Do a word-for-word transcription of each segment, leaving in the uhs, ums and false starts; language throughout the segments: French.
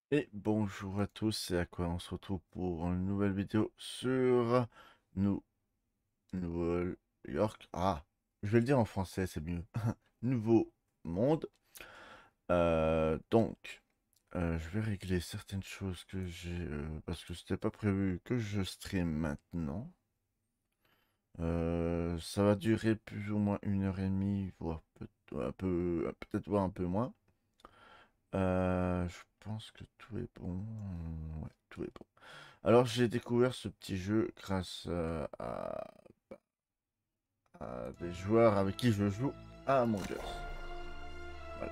Et bonjour à tous, c'est à quoi on se retrouve pour une nouvelle vidéo sur New Nouvelle York. Ah, je vais le dire en français, c'est mieux. Nouveau monde. Euh, donc, euh, je vais régler certaines choses que j'ai euh, parce que c'était pas prévu que je stream maintenant. Euh, ça va durer plus ou moins une heure et demie, voire peut- un peu, peut-être voire un peu moins. Euh, je pense que tout est bon. Ouais, tout est bon. Alors j'ai découvert ce petit jeu grâce euh, à, à des joueurs avec qui je joue à Among Us. Voilà.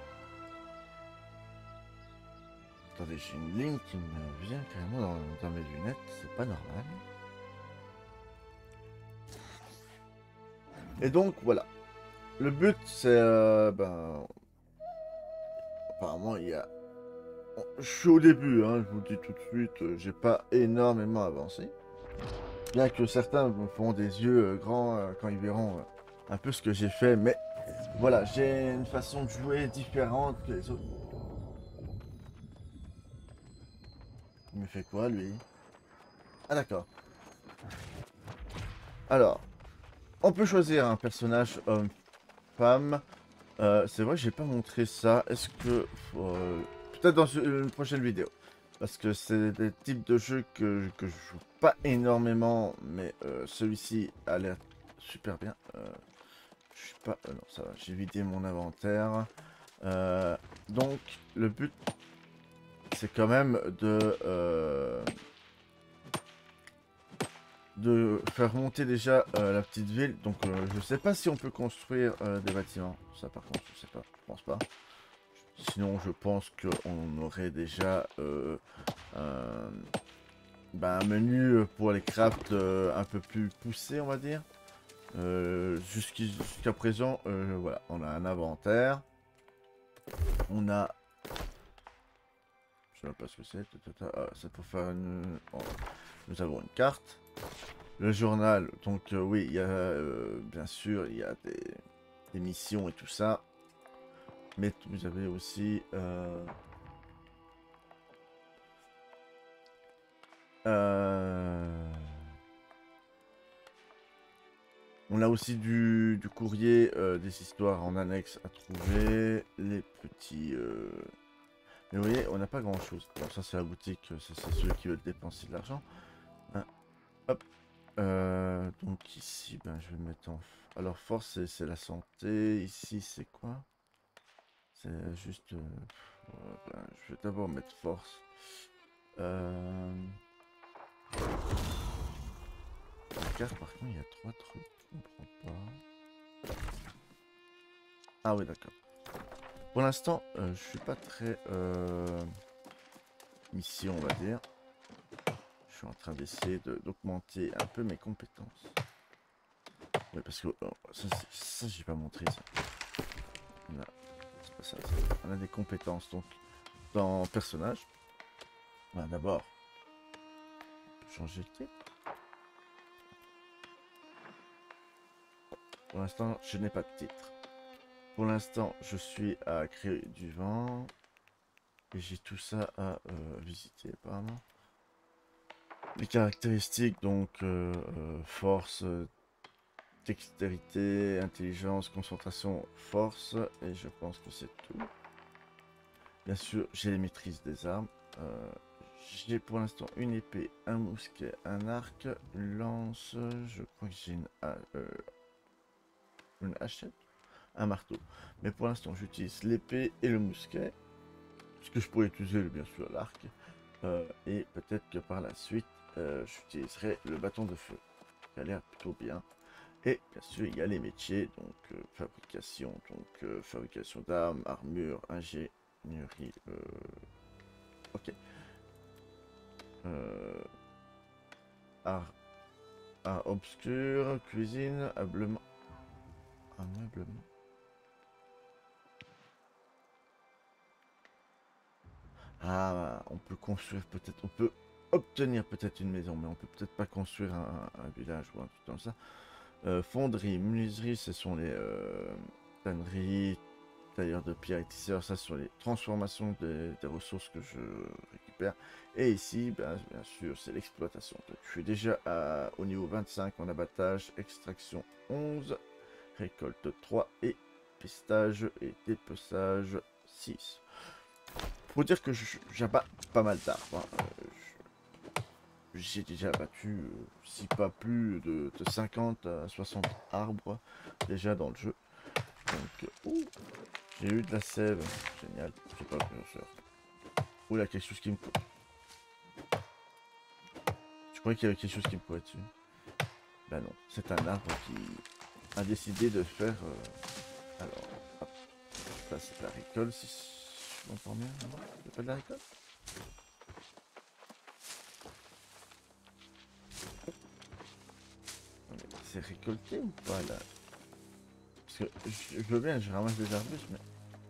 Attendez, j'ai une ligne qui me vient carrément dans, dans mes lunettes, c'est pas normal. Et donc voilà. Le but c'est euh, ben apparemment il y a. Je suis au début, hein, je vous le dis tout de suite, euh, j'ai pas énormément avancé. Bien que certains me feront des yeux euh, grands euh, quand ils verront euh, un peu ce que j'ai fait, mais voilà, j'ai une façon de jouer différente que les autres. Il me fait quoi, lui? Ah, d'accord. Alors, on peut choisir un personnage homme-femme. Euh, c'est vrai que j'ai pas montré ça. Est-ce que... euh, peut-être dans une prochaine vidéo. Parce que c'est des types de jeux que, que je joue pas énormément. Mais euh, celui-ci a l'air super bien. Euh, je suis pas... euh, non, ça va. J'ai vidé mon inventaire. Euh, donc, le but, c'est quand même de... euh, de faire monter déjà euh, la petite ville. Donc euh, je sais pas si on peut construire euh, des bâtiments. Ça par contre je sais pas. Je pense pas. Sinon je pense qu'on aurait déjà euh, un, bah, un menu pour les crafts euh, un peu plus poussé on va dire. Euh, jusqu'à jusqu'à présent euh, voilà. On a un inventaire. On a... Je sais même pas ce que c'est. Ah, c'est pour faire une... oh, nous avons une carte. Le journal, donc euh, oui, il y a euh, bien sûr, il y a des, des missions et tout ça. Mais vous avez aussi... euh, euh, on a aussi du, du courrier, euh, des histoires en annexe à trouver. Les petits... euh, Mais vous voyez, on n'a pas grand-chose. Bon, ça c'est la boutique, ça c'est ceux qui veulent dépenser de l'argent. Hein, hop. Euh, donc ici, ben, je vais mettre en... Alors force, c'est la santé. Ici, c'est quoi? C'est juste... euh, ouais, ben, je vais d'abord mettre force. Euh... La carte, par contre, il y a trois trucs. Je comprends pas. Ah oui, d'accord. Pour l'instant, euh, je suis pas très... Euh... mission, on va dire. Je suis en train d'essayer de- d'augmenter un peu mes compétences. Ouais, parce que... oh, ça, ça j'ai pas montré, ça. On a... C'est pas ça, ça. On a des compétences, donc, dans personnage. Ben, d'abord, changer le titre. Pour l'instant, je n'ai pas de titre. Pour l'instant, je suis à créer du vent. Et j'ai tout ça à euh, visiter, apparemment. Les caractéristiques, donc, euh, euh, force, euh, dextérité, intelligence, concentration, force. Et je pense que c'est tout. Bien sûr, j'ai les maîtrises des armes. Euh, j'ai pour l'instant une épée, un mousquet, un arc, une lance. Je crois que j'ai une, ha- euh, une hachette, un marteau. Mais pour l'instant, j'utilise l'épée et le mousquet. Parce que je pourrais utiliser bien sûr l'arc. Euh, et peut-être que par la suite, euh, j'utiliserai le bâton de feu. Qui a l'air plutôt bien. Et bien sûr, il y a les métiers, donc euh, fabrication, donc euh, fabrication d'armes, armure, ingénierie. Euh, ok. Euh, art, art obscur, cuisine, ameublement. Ameublement. Ah, on peut construire peut-être, on peut obtenir peut-être une maison, mais on peut peut-être pas construire un, un village ou un truc comme ça. Euh, fonderie, menuiserie, ce sont les euh, tanneries, tailleur de pierre et tisseur, ça sur les transformations des, des ressources que je récupère. Et ici, ben, bien sûr, c'est l'exploitation. Je suis déjà à, au niveau vingt-cinq en abattage, extraction onze, récolte trois et pistage et dépeçage six. Faut dire que j'abats pas mal d'arbres. Hein. Euh, J'ai déjà abattu, euh, si pas plus de, de cinquante à soixante arbres déjà dans le jeu. Donc, ouh, j'ai eu de la sève. Génial. J'ai pas peur. Ouh, il y a quelque chose qui me court. Je croyais qu'il y avait quelque chose qui me courait dessus. Ben non, c'est un arbre qui a décidé de faire... Euh... Alors, hop. Ça c'est de la récolte, si je m'entends bien. Non, c'est pas de la récolte. C'est récolté ou pas là? Parce que je, je veux bien, je ramasse des arbustes, mais...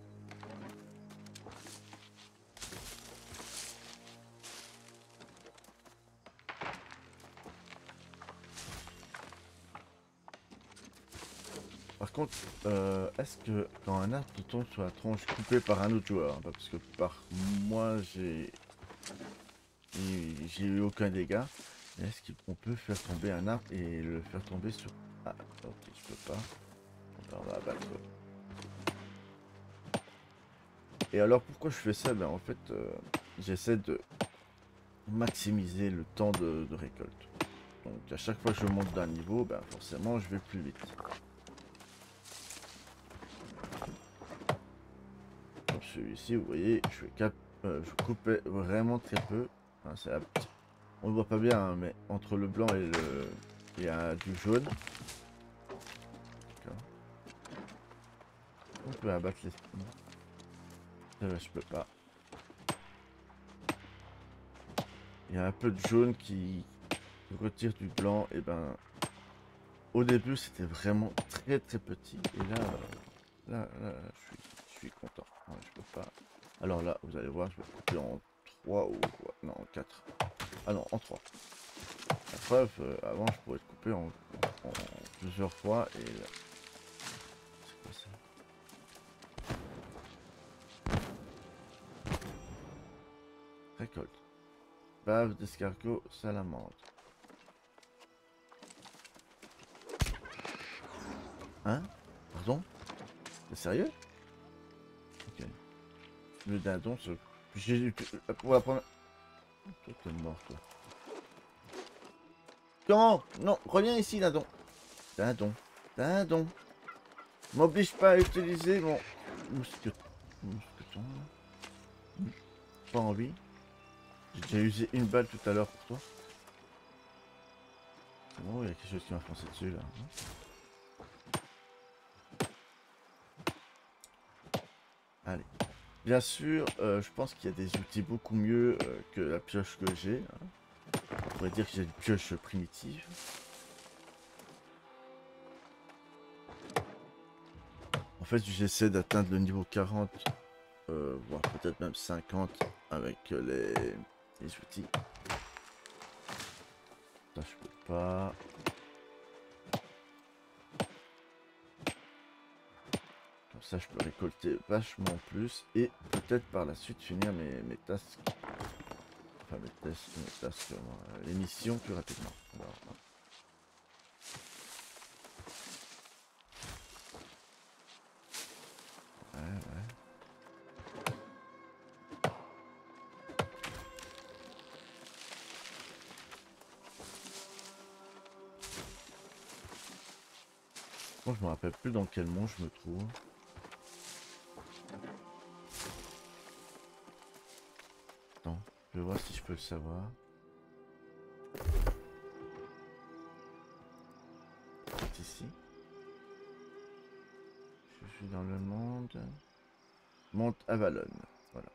Par contre, euh, est-ce que quand un arbre tombe sur la tronche coupée par un autre joueur, hein, parce que par moi j'ai j'ai eu aucun dégât, est-ce qu'on peut faire tomber un arbre et le faire tomber sur... Ah, ok, je peux pas. On va abattre. Et alors pourquoi je fais ça? Ben en fait, euh, j'essaie de maximiser le temps de, de récolte. Donc à chaque fois que je monte d'un niveau, ben forcément je vais plus vite. Comme celui-ci, vous voyez, je, fais cap euh, je coupais vraiment très peu. Enfin, c'est la... On ne voit pas bien, hein, mais entre le blanc et le... il y a du jaune. On peut abattre les... Euh, je peux pas. Il y a un peu de jaune qui retire du blanc. Et ben, au début, c'était vraiment très très petit. Et là, euh, là, là, je suis, je suis content. Ouais, je peux pas. Alors là, vous allez voir, je vais couper en trois ou... Ouais, non, en quatre. Ah non, en trois. La preuve, euh, avant, je pourrais couper en, en, en plusieurs fois. Et là... C'est quoi ça? Récolte. Bave d'escargot, salamandre. Hein? Pardon? T'es sérieux? Ok. Le dindon se... J'ai... Pour la première... Toi, t'es mort, toi. Comment? Non, reviens ici, dindon. Dindon. Dindon. M'oblige pas à utiliser mon... Mousquet... Mousqueton. Pas envie. J'ai déjà usé une balle tout à l'heure pour toi. C'est bon, il y a quelque chose qui m'a foncé dessus, là. Allez. Bien sûr, euh, je pense qu'il y a des outils beaucoup mieux euh, que la pioche que j'ai. Hein. On pourrait dire que j'ai une pioche primitive. En fait, j'essaie d'atteindre le niveau quarante, euh, voire peut-être même cinquante avec euh, les, les outils. Ça, je peux pas. Comme ça, je peux récolter vachement plus et peut-être par la suite finir mes, mes tasks. Enfin, mes tests, mes tasks, euh, les missions plus rapidement. Alors, ouais, ouais. Bon, je me rappelle plus dans quel monde je me trouve. Attends, je vais voir si je peux le savoir. C'est ici. Je suis dans le monde. Monte Avalon. Voilà.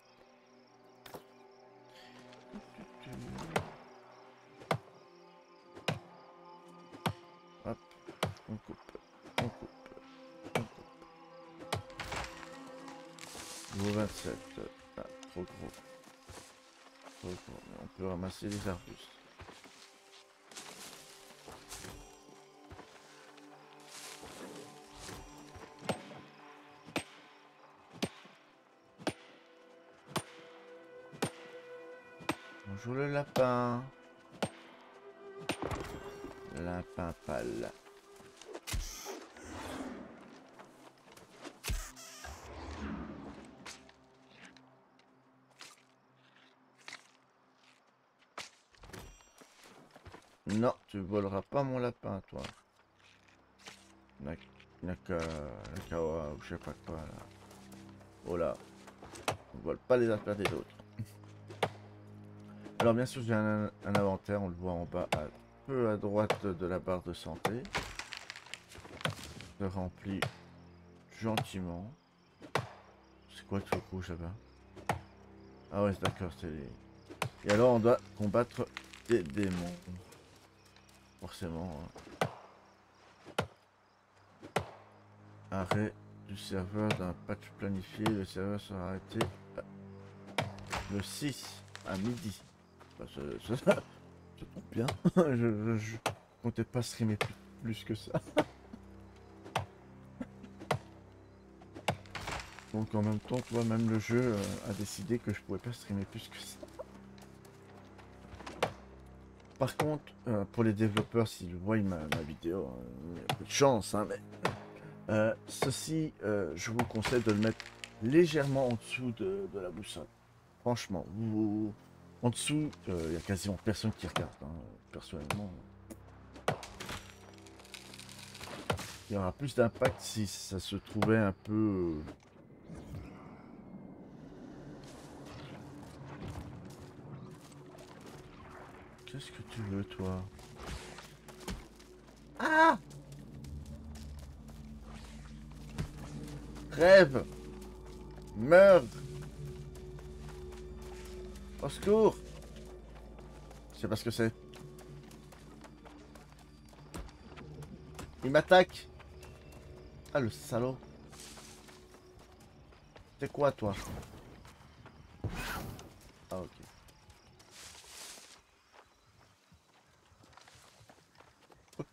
Hop, on coupe, on coupe, on coupe. Niveau vingt-sept. Ah, trop gros. Trop gros. Mais on peut ramasser les arbustes. Bonjour le lapin. Lapin pâle. Non, tu voleras pas mon lapin, toi. Nak Naka... Nakawa, ou je sais pas quoi, là. Oh là. On vole pas les affaires des autres. Alors bien sûr, j'ai un, un inventaire, on le voit en bas, un peu à droite de la barre de santé. Je remplis gentiment. C'est quoi le truc rouge là-bas? Ah ouais, d'accord, c'est les... Et alors, on doit combattre des démons. Forcément. Hein. Arrêt du serveur d'un patch planifié. Le serveur sera arrêté le six à midi. Bah, ça, ça, ça tombe bien. je, je, je comptais pas streamer plus, plus que ça. Donc en même temps, tu vois, même le jeu euh, a décidé que je pouvais pas streamer plus que ça. Par contre, euh, pour les développeurs, s'ils voient ma, ma vidéo, euh, il y a peu de chance, hein, mais euh, ceci, euh, je vous conseille de le mettre légèrement en dessous de, de la boussole. Franchement, vous, en dessous, il euh, y a quasiment personne qui regarde, hein, personnellement. Il y aura plus d'impact si ça se trouvait un peu... Euh, Qu'est-ce que tu veux, toi? Ah! Rêve! Meurs! Au secours! Je sais pas ce que c'est. Il m'attaque! Ah, le salaud! C'est quoi, toi? Ah, ok. Ok.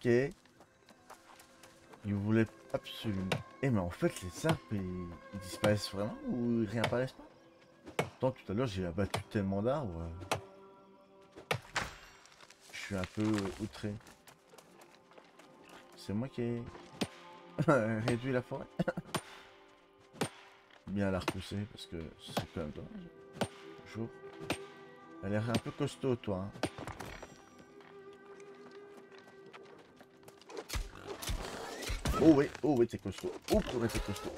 Il voulait absolument... Eh, mais en fait, les arbres, ils, ils disparaissent vraiment ou ils réapparaissent pas? Attends, tout à l'heure, j'ai abattu tellement d'arbres. Je suis un peu outré. C'est moi qui ai réduit la forêt. Bien la repousser, parce que c'est quand même dommage. Bonjour. Elle a l'air un peu costaud, toi. Hein. Oh oui, oh oui, t'es costaud. Oh, ouais, t'es costaud.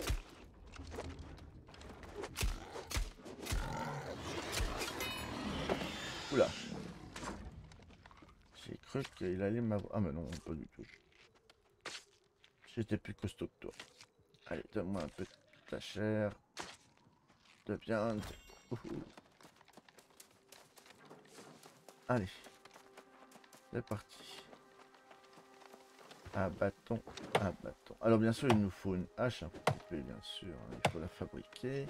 Oula. J'ai cru qu'il allait m'avoir... Ah mais non, pas du tout. J'étais plus costaud que toi. Allez, donne-moi un peu de ta chair. De viande. Ouhou. Allez. C'est parti. Un bâton, un bâton. Alors bien sûr, il nous faut une hache un petit peu, bien sûr. Il faut la fabriquer.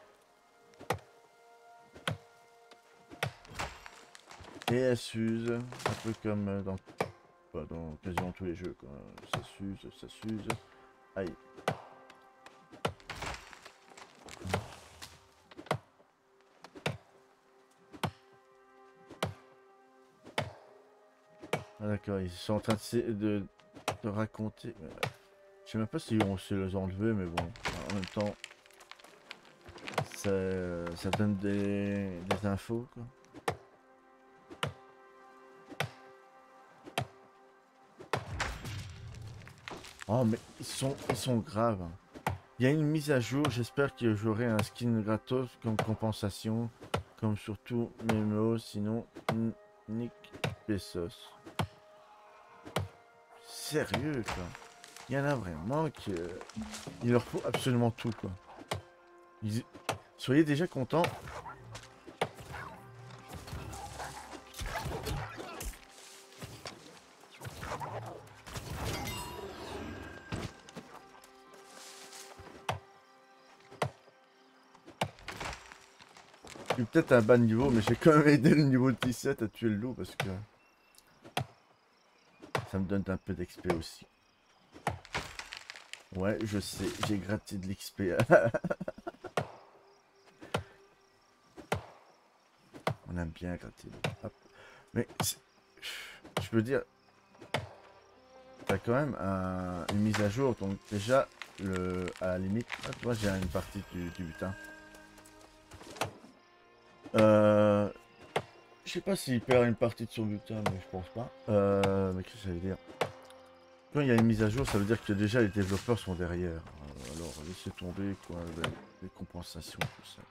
Et elle s'use, un peu comme dans, bah, dans quasiment tous les jeux, quoi. Ça s'use, ça s'use. Aïe. Ah, d'accord, ils sont en train de, de, de raconter. Je sais même pas si on sait les enlever, mais bon, en même temps, ça, ça donne des, des infos, quoi. Oh, mais ils sont, ils sont graves. Il y a une mise à jour, j'espère que j'aurai un skin gratos comme compensation, comme surtout Memo, sinon Nick Pesos. Sérieux, quoi. Il y en a vraiment qui... Il leur faut absolument tout, quoi. Ils... Soyez déjà contents. Je suis peut-être à un bas niveau, mais j'ai quand même aidé le niveau dix-sept à tuer le loup parce que... Ça me donne un peu d'X P aussi. Ouais, je sais, j'ai gratté de l'X P. On aime bien gratter. Hop. Mais je peux dire, t'as quand même un, une mise à jour. Donc déjà, le, à la limite, ah, tu vois, j'ai une partie du, du butin. Euh, je sais pas s'il perd une partie de son butin, mais je pense pas. Euh, mais qu'est-ce que ça veut dire? Quand il y a une mise à jour, ça veut dire que déjà les développeurs sont derrière. Euh, alors laissez tomber quoi, les, les compensations, tout ça.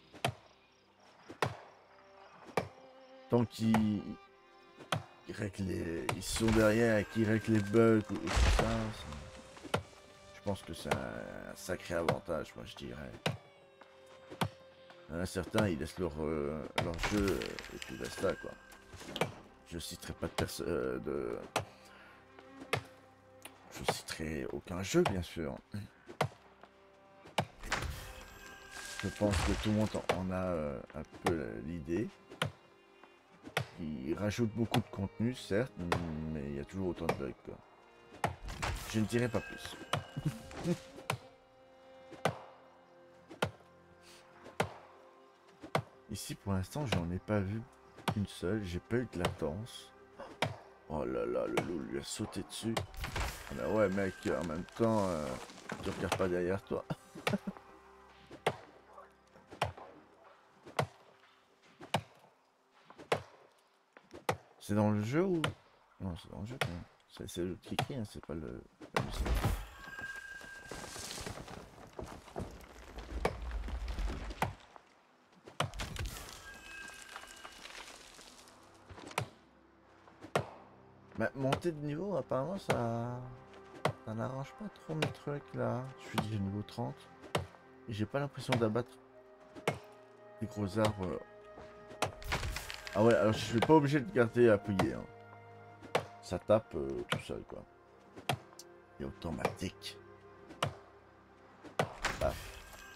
Tant qu'ils ils règlent les, ils sont derrière et qu'ils règlent les bugs ou, ou tout ça, je pense que c'est un, un sacré avantage, moi je dirais. Il y en a certains, ils laissent leur, euh, leur jeu euh, et puis basta quoi. Je citerai pas de personne euh, de. Je citerai aucun jeu bien sûr. Je pense que tout le monde en a euh, un peu l'idée. Il rajoute beaucoup de contenu, certes, mais il y a toujours autant de bugs, quoi. Je ne dirai pas plus. Ici, pour l'instant, j'en ai pas vu une seule. J'ai pas eu de latence. Oh là là, le loup lui a sauté dessus. Ah bah ouais, mec, en même temps, euh, tu regardes pas derrière toi. C'est dans le jeu ou... Non, c'est dans le jeu quand même. C'est le qui crie, hein, c'est pas le... la musique. Bah, monter de niveau, apparemment, ça... Ça n'arrange pas trop mes trucs, là. Je suis déjà niveau trente. Et j'ai pas l'impression d'abattre des gros arbres. Ah ouais, alors je suis pas obligé de garder appuyé, hein. Ça tape euh, tout seul, quoi. Et automatique. Paf.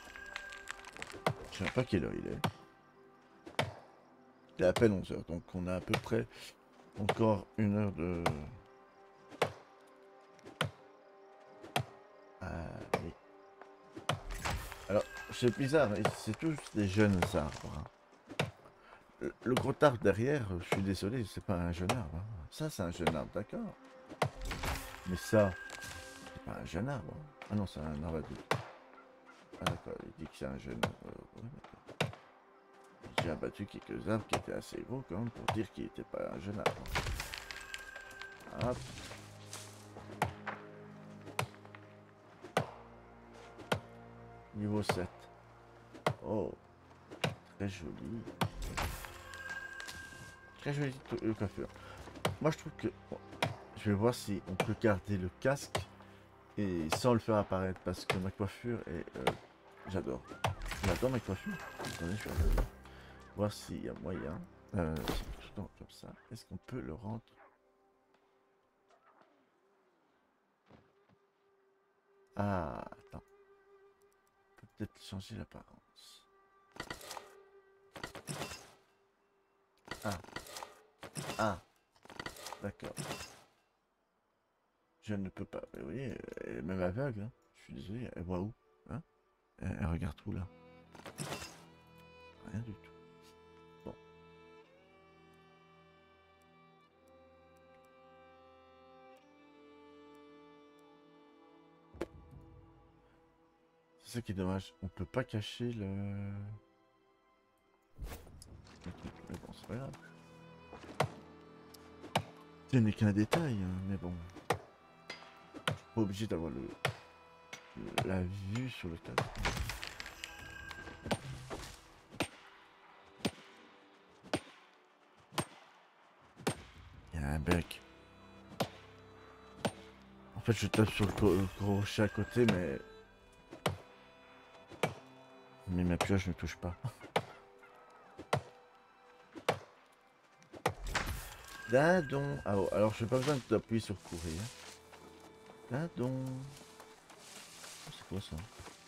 Je sais pas quelle heure il est. Il est à peine onze heures, donc on a à peu près encore une heure de... Allez. Alors, c'est bizarre, c'est tous des jeunes arbres, hein. Le, le gros arbre derrière, je suis désolé, c'est pas un jeune arbre, hein. Ça, c'est un jeune arbre, d'accord. Mais ça, c'est pas un jeune arbre, hein. Ah non, c'est un arbre adulte. Ah d'accord, il dit que c'est un jeune arbre. Euh, ouais, d'accord. J'ai abattu quelques arbres qui étaient assez gros quand même pour dire qu'il n'était pas un jeune arbre. Hop. Niveau sept. Oh, très joli. Très jolie euh, coiffure. Moi je trouve que... Bon, je vais voir si on peut garder le casque et sans le faire apparaître parce que ma coiffure est... Euh, j'adore. J'adore ma coiffure. Attendez, je vais regarder. Voir s'il y a moyen. Euh, tout en comme ça. Est-ce qu'on peut le rendre? Ah, attends. On peut peut-être changer l'apparence. Ah. Ah. D'accord. Je ne peux pas. Mais oui, elle est même aveugle, hein. Je suis désolé. Elle voit où? Hein? elle, elle regarde où là? Rien du tout. Bon. C'est ça qui est dommage. On peut pas cacher le... Mais bon, c'est pas grave. Ce n'est qu'un détail, hein, mais bon. Je suis pas obligé d'avoir le... le... la vue sur le cadre. Il y a un bug. En fait, je tape sur le, co le crochet à côté, mais... Mais ma pioche ne touche pas. Dindon. Ah, oh, alors j'ai pas besoin d'appuyer sur courir. Dindon. Oh, c'est quoi ça?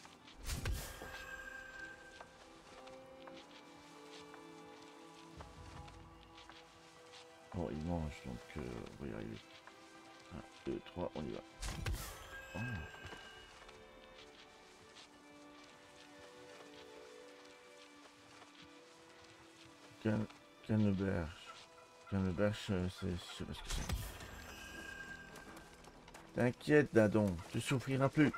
Oh, il mange, donc euh, on va y arriver. un, deux, trois, on y va. Oh. Canneberge. Canneberge, euh, c'est... Je sais pas ce que c'est. T'inquiète, Dadon, tu souffriras plus.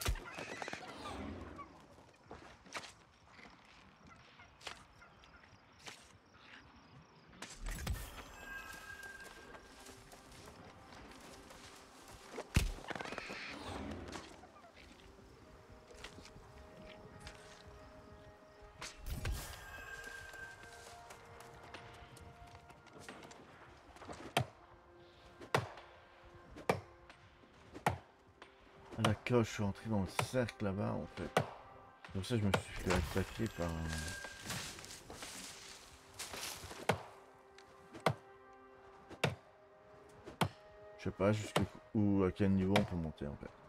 D'accord, je suis entré dans le cercle là-bas en fait. C'est pour ça que je me suis fait attaquer par un... Je sais pas jusqu'où, à quel niveau on peut monter en fait.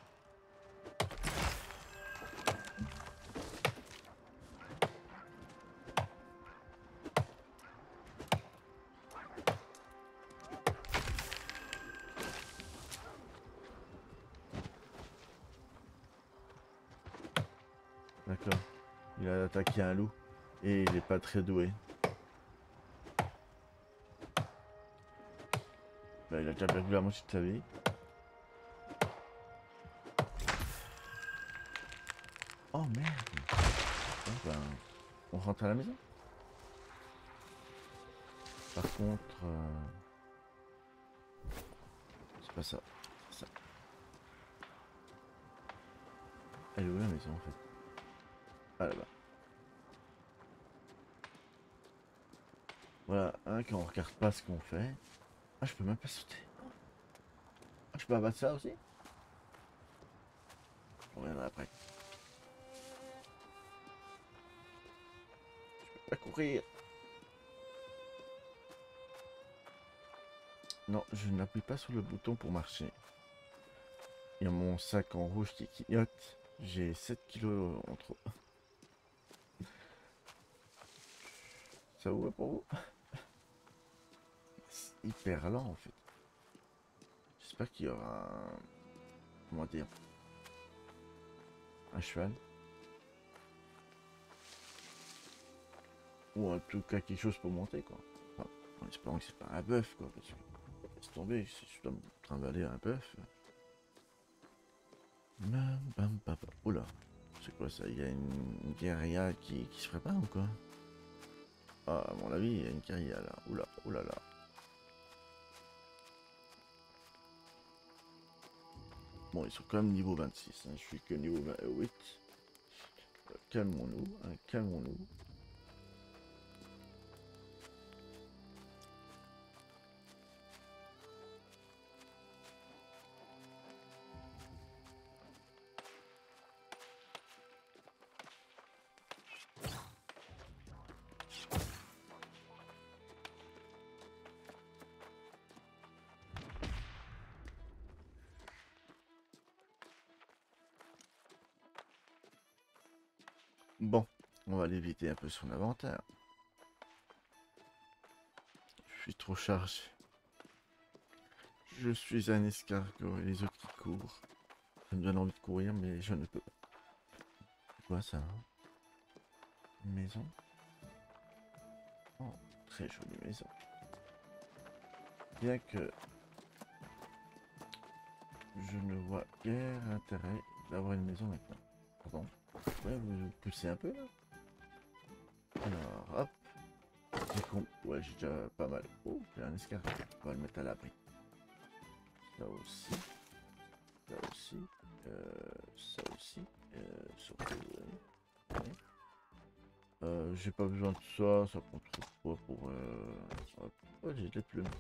D'accord. Il a attaqué un loup et il est pas très doué. Bah, il a déjà perdu la moitié de sa vie. Oh merde. Bon, ben, on rentre à la maison. Par contre, euh... c'est pas ça. C'est ça. Elle est où la maison en fait? Ah là-bas. Voilà, hein, quand on regarde pas ce qu'on fait. Ah, je peux même pas sauter. Ah, je peux abattre ça aussi? On reviendra après. Je peux pas courir. Non, je n'appuie pas sur le bouton pour marcher. Il y a mon sac en rouge qui clignote. J'ai sept kilos en trop. Ça vous va pour vous? C'est hyper lent en fait. J'espère qu'il y aura un... Comment dire? Un cheval. Ou en tout cas quelque chose pour monter quoi. Enfin, en espérant que c'est pas un bœuf quoi. Parce que laisse tomber, si je dois me trimballer un bœuf. Bam, bam, bam, bam. Oula, c'est quoi ça? Il y a une, une guérilla qui, qui se prépare ou quoi? Ah, à mon avis, il y a une guérilla là. Oula, oula là. Bon, ils sont quand même niveau vingt-six. Hein. Je suis que niveau vingt-huit. Euh, calmons-nous, hein, calmons-nous. Bon, on va l'éviter un peu son inventaire. Je suis trop chargé. Je suis un escargot et les autres qui courent. Ça me donne envie de courir, mais je ne peux pas. C'est quoi ça? Une maison? Oh, très jolie maison. Bien que je ne vois guère intérêt d'avoir une maison maintenant. Pardon. Ouais, vous poussez un peu là. Alors, hop. C'est con. Ouais, j'ai déjà pas mal. Oh, j'ai un escargot. On va le mettre à l'abri. Ça aussi. Ça aussi. Euh, ça aussi. Euh, surtout. Euh, ouais. euh, j'ai pas besoin de ça. Ça prend trop de poids pour. Euh... Hop. Oh, j'ai des plumes.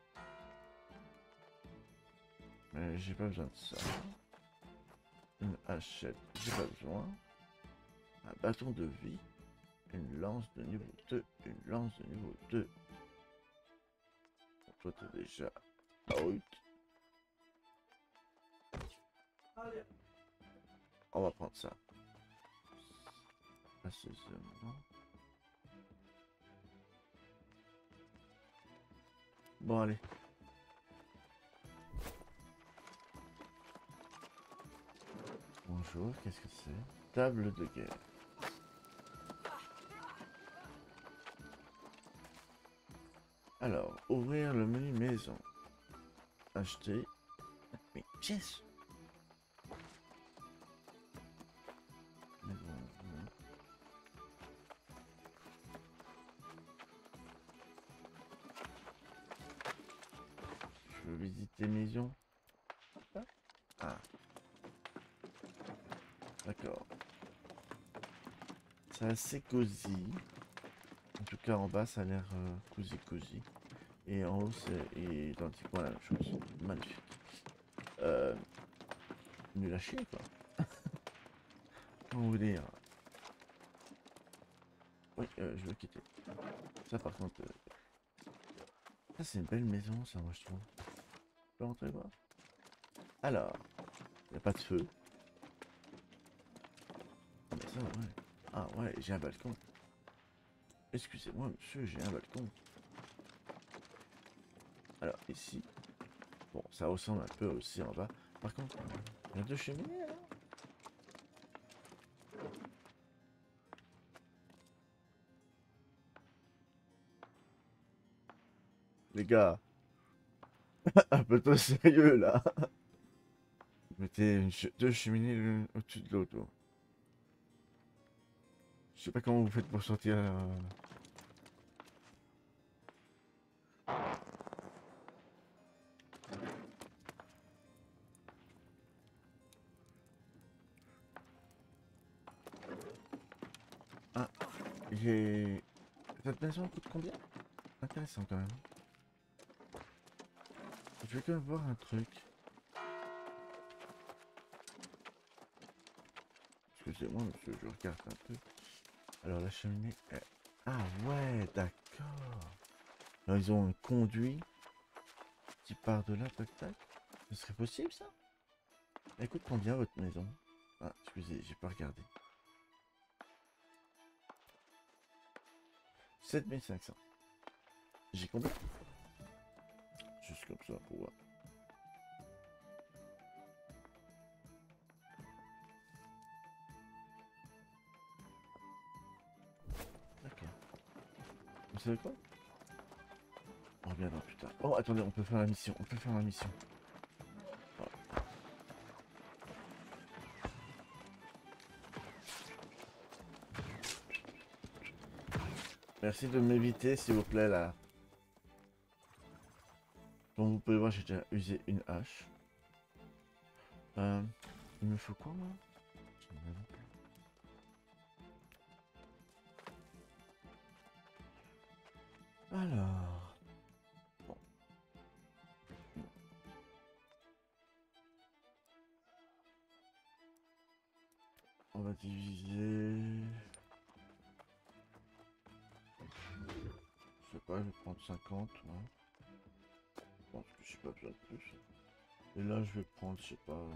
Mais j'ai pas besoin de ça. Une hachette, j'ai pas besoin. Un bâton de vie. Une lance de niveau deux. Une lance de niveau deux. Bon, toi, t'es déjà out. On va prendre ça. Assaisonnement. Bon, allez. Bonjour, qu'est-ce que c'est? Table de guerre. Alors, ouvrir le menu maison. Acheter. Mais pièce. Maison. Je veux visiter maison. Ah. D'accord. C'est assez cosy. En tout cas, en bas, ça a l'air euh, cosy cosy. Et en haut, c'est identiquement la même chose. Magnifique. Euh, nul à chier, quoi. Comment vous dire? Oui, euh, je veux quitter. Ça, par contre... Euh... Ça, c'est une belle maison, ça, moi, je trouve. Je peux rentrer voir? Alors, il n'y a pas de feu. Ah, mais ça, ouais. Ah, ouais, j'ai un balcon. Excusez-moi, monsieur, j'ai un balcon. Alors, ici... Bon, ça ressemble un peu aussi en bas. Par contre, il y a deux cheminées, là. Les gars, un peu trop sérieux, là. Mettez une che- deux cheminées l'une au-dessus de l'autre. Oh. Je sais pas comment vous faites pour sortir. euh, Ah, j'ai... Cette maison coûte combien? Intéressant quand même. Je vais quand même voir un truc. Excusez-moi monsieur, je regarde un peu. Alors la cheminée... est- Ah ouais, d'accord. Alors ils ont un conduit qui part de là, tac tac. Ce serait possible ça? Elle coûte combien votre maison? Ah, excusez, j'ai pas regardé. sept mille cinq cents. J'ai combien? Juste comme ça pour voir. D'accord. Vous savez quoi? On reviendra plus tard. Oh, attendez, on peut faire la mission. On peut faire la mission. Voilà. Merci de m'éviter, s'il vous plaît, là. Comme vous pouvez voir, j'ai déjà usé une hache. Euh, il me faut quoi, moi? Alors... Bon. On va diviser... Je sais pas, je vais prendre cinquante, ouais. Je pense que j'ai pas besoin de plus. Et là, je vais prendre, je sais pas... euh,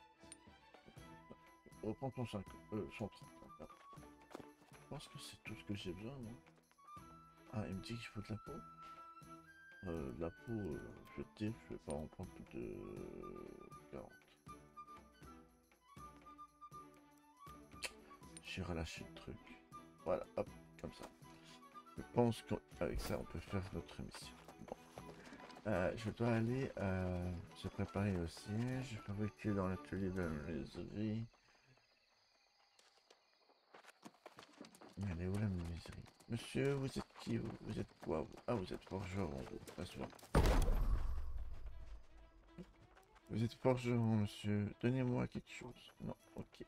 On va prendre cent cinquante, euh, cent trente. D'accord. Je pense que c'est tout ce que j'ai besoin, non? Ah, il me dit qu'il faut de la peau. Euh, de la peau, euh, je vais te dire, je vais pas en prendre plus de quarante. J'ai relâché le truc. Voilà, hop, comme ça. Je pense qu'avec ça, on peut faire notre mission. Bon. Euh, je dois aller euh, se préparer au siège, fabriquer dans l'atelier de la menuiserie. Mais elle est où la menuiserie? Monsieur, vous êtes qui? Vous, vous êtes quoi vous? Ah, vous êtes forgeron, vous. Passez-moi. Vous êtes forgeron, monsieur. Donnez-moi quelque chose. Non, ok.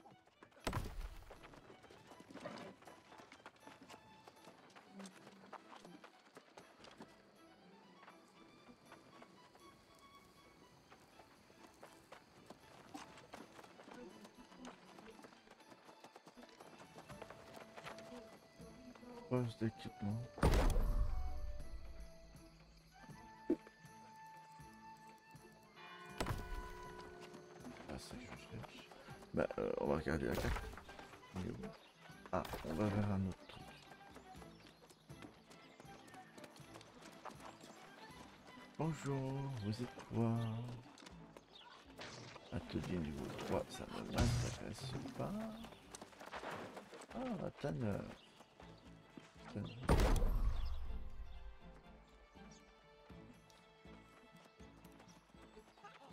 Poste d'équipement. Ah, ça que je cherche. Bah, euh, on va regarder la carte. Il est où? Ah, on va vers un autre truc. Bonjour, vous êtes quoi? Atelier niveau trois, ça ne m'intéresse pas. Ah, tanneur. Tanneur.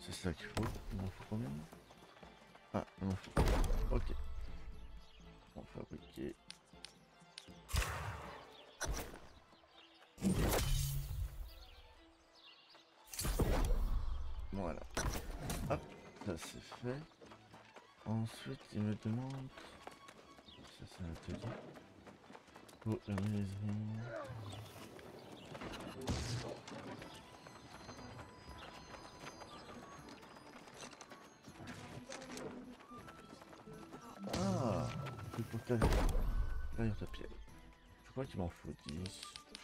c'est ça qu'il faut. Il m'en faut combien? Ah, il m'en faut. Ok. On va fabriquer. Voilà. Hop, ça c'est fait. Ensuite, il me demande. Ça, c'est un atelier. Pour la menuiserie. Ah, c'est pour quel rayon de pierre. Je crois qu'il m'en faut dix.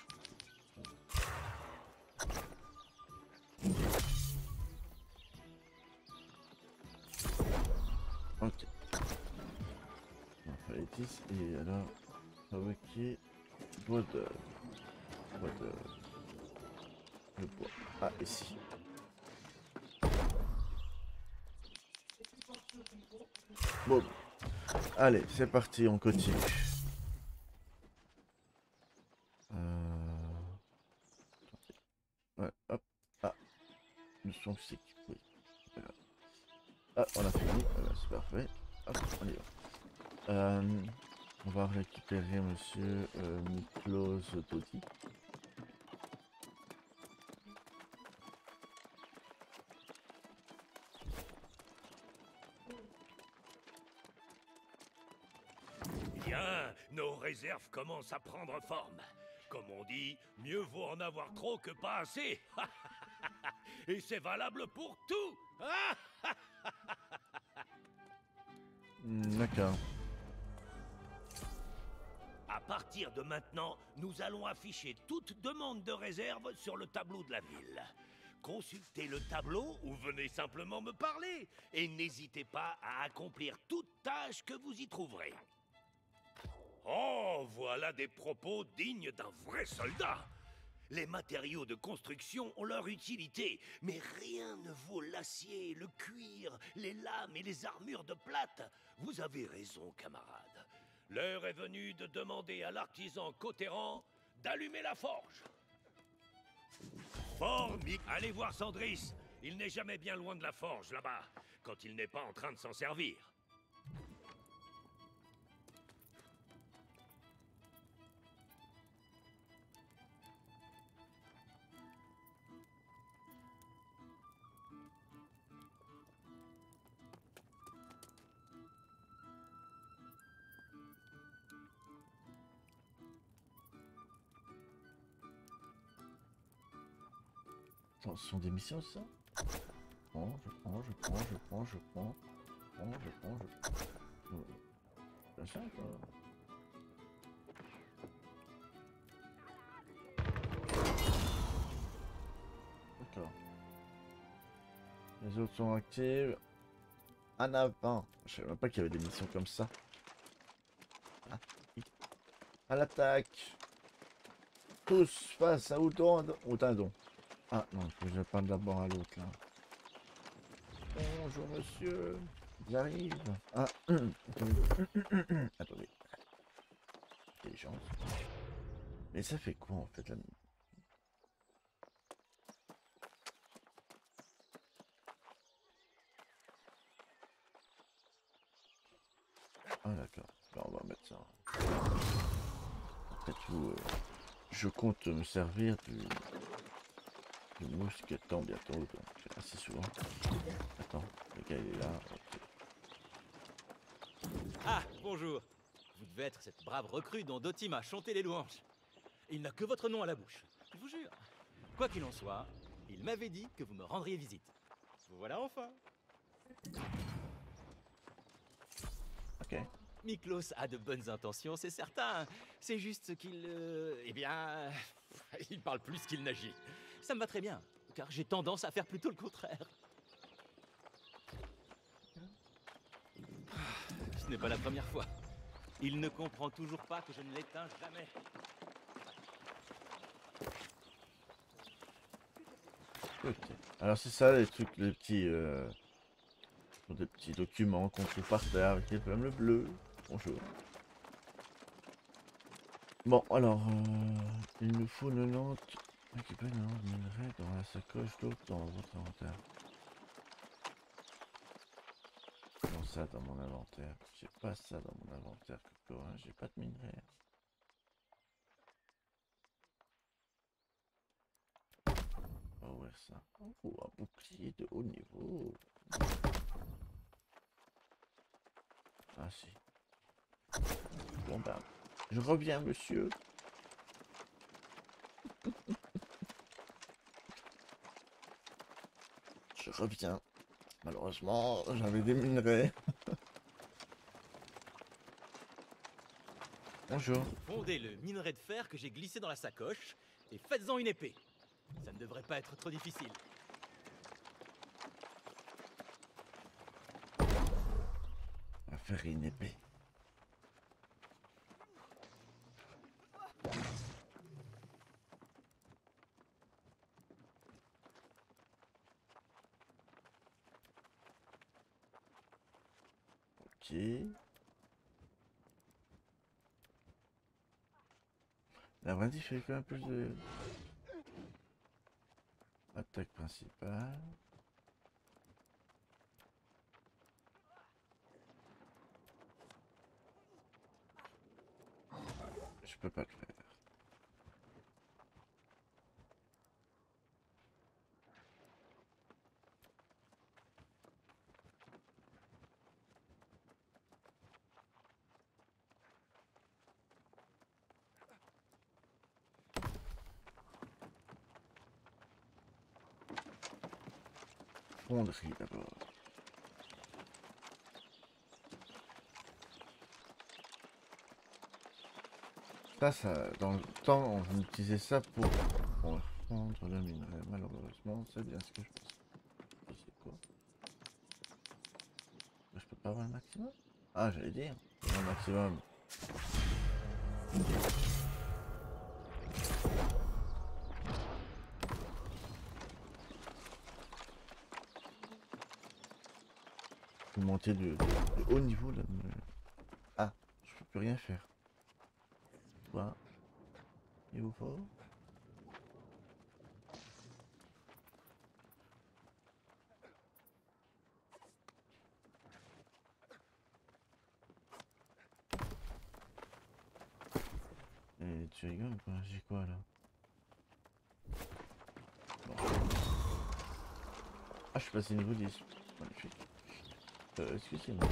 Ok. On fait les dix et alors fabriquer bois de bois de le bois. Ah ici. Bon. Allez, c'est parti, on continue. Euh... Ouais, hop. Ah, le son c'est oui. Voilà. Ah, on a fini, voilà, c'est parfait. Hop, on y va. Euh, on va récupérer monsieur euh, Miklos Dodi. Bien, nos réserves commencent à prendre forme. Comme on dit, mieux vaut en avoir trop que pas assez. Et c'est valable pour tout. D'accord. À partir de maintenant, nous allons afficher toute demande de réserve sur le tableau de la ville. Consultez le tableau ou venez simplement me parler. Et n'hésitez pas à accomplir toute tâche que vous y trouverez. Oh, voilà des propos dignes d'un vrai soldat. Les matériaux de construction ont leur utilité, mais rien ne vaut l'acier, le cuir, les lames et les armures de plate. Vous avez raison, camarade. L'heure est venue de demander à l'artisan Cotteran d'allumer la forge. Formique. Allez voir Sandris. Il n'est jamais bien loin de la forge, là-bas, quand il n'est pas en train de s'en servir. Attends, ce sont des missions ça? Je prends, je prends, je prends, je prends, je prends, je prends, je prends, je prends. C'est ça quoi. D'accord. Les autres sont actives. En avant. Je savais même pas qu'il y avait des missions comme ça. Ah, oui. À l'attaque. Tous face à Oudon ou Dindon. Ah non, il faut que je parle d'abord à l'autre là. Bonjour monsieur. J'arrive. Ah, attendez. Attendez. Intelligence. Mais ça fait quoi en fait la... Ah d'accord. Là, on va mettre ça. Après tout, euh, je compte me servir du, du mousqueton bientôt, donc assez souvent. Attends, le gars il est là. Okay. Ah, bonjour. Vous devez être cette brave recrue dont Doty m'a chanté les louanges. Il n'a que votre nom à la bouche, je vous jure. Quoi qu'il en soit, il m'avait dit que vous me rendriez visite. Vous voilà enfin. Ok. Miklos a de bonnes intentions, c'est certain. C'est juste qu'il... Euh, eh bien... il parle plus qu'il n'agit. Ça me va très bien, car j'ai tendance à faire plutôt le contraire. Ce n'est pas la première fois. Il ne comprend toujours pas que je ne l'éteins jamais. Ok. Alors c'est ça les trucs, les petits... Euh... Des petits documents qu'on trouve par terre avec les flammes bleues. Bonjour. Bon, alors, euh, il nous faut quatre-vingt-dix. Récupérer quatre-vingt-dix minerais dans la sacoche, d'autres dans votre inventaire. ça dans mon inventaire. J'ai pas ça dans mon inventaire, Coco, hein. J'ai pas de minerai. On va ouvrir ça. Oh, un bouclier de haut niveau. Ah si. Bon ben, je reviens, monsieur. Je reviens. Malheureusement, j'avais des minerais. Bonjour. Fondez le minerai de fer que j'ai glissé dans la sacoche et faites-en une épée. Ça ne devrait pas être trop difficile. On va faire une épée. Ok. La vraie il fait quand même plus de... Attaque principale. Je peux pas le faire. Fonderie d'abord. Ça, ça, dans le temps, on utilisait ça pour, pour fondre le minerai. Malheureusement, c'est bien ce que je pense. C'est quoi? Je peux pas avoir le maximum? Ah, j'allais dire, le maximum. Monter de, de, de haut niveau là. Ah, je peux plus rien faire. Voilà. Il vous faut. Et tu rigoles quoi? J'ai quoi là? Bon. Ah, je suis passé niveau dix. Magnifique. Euh, excusez-moi.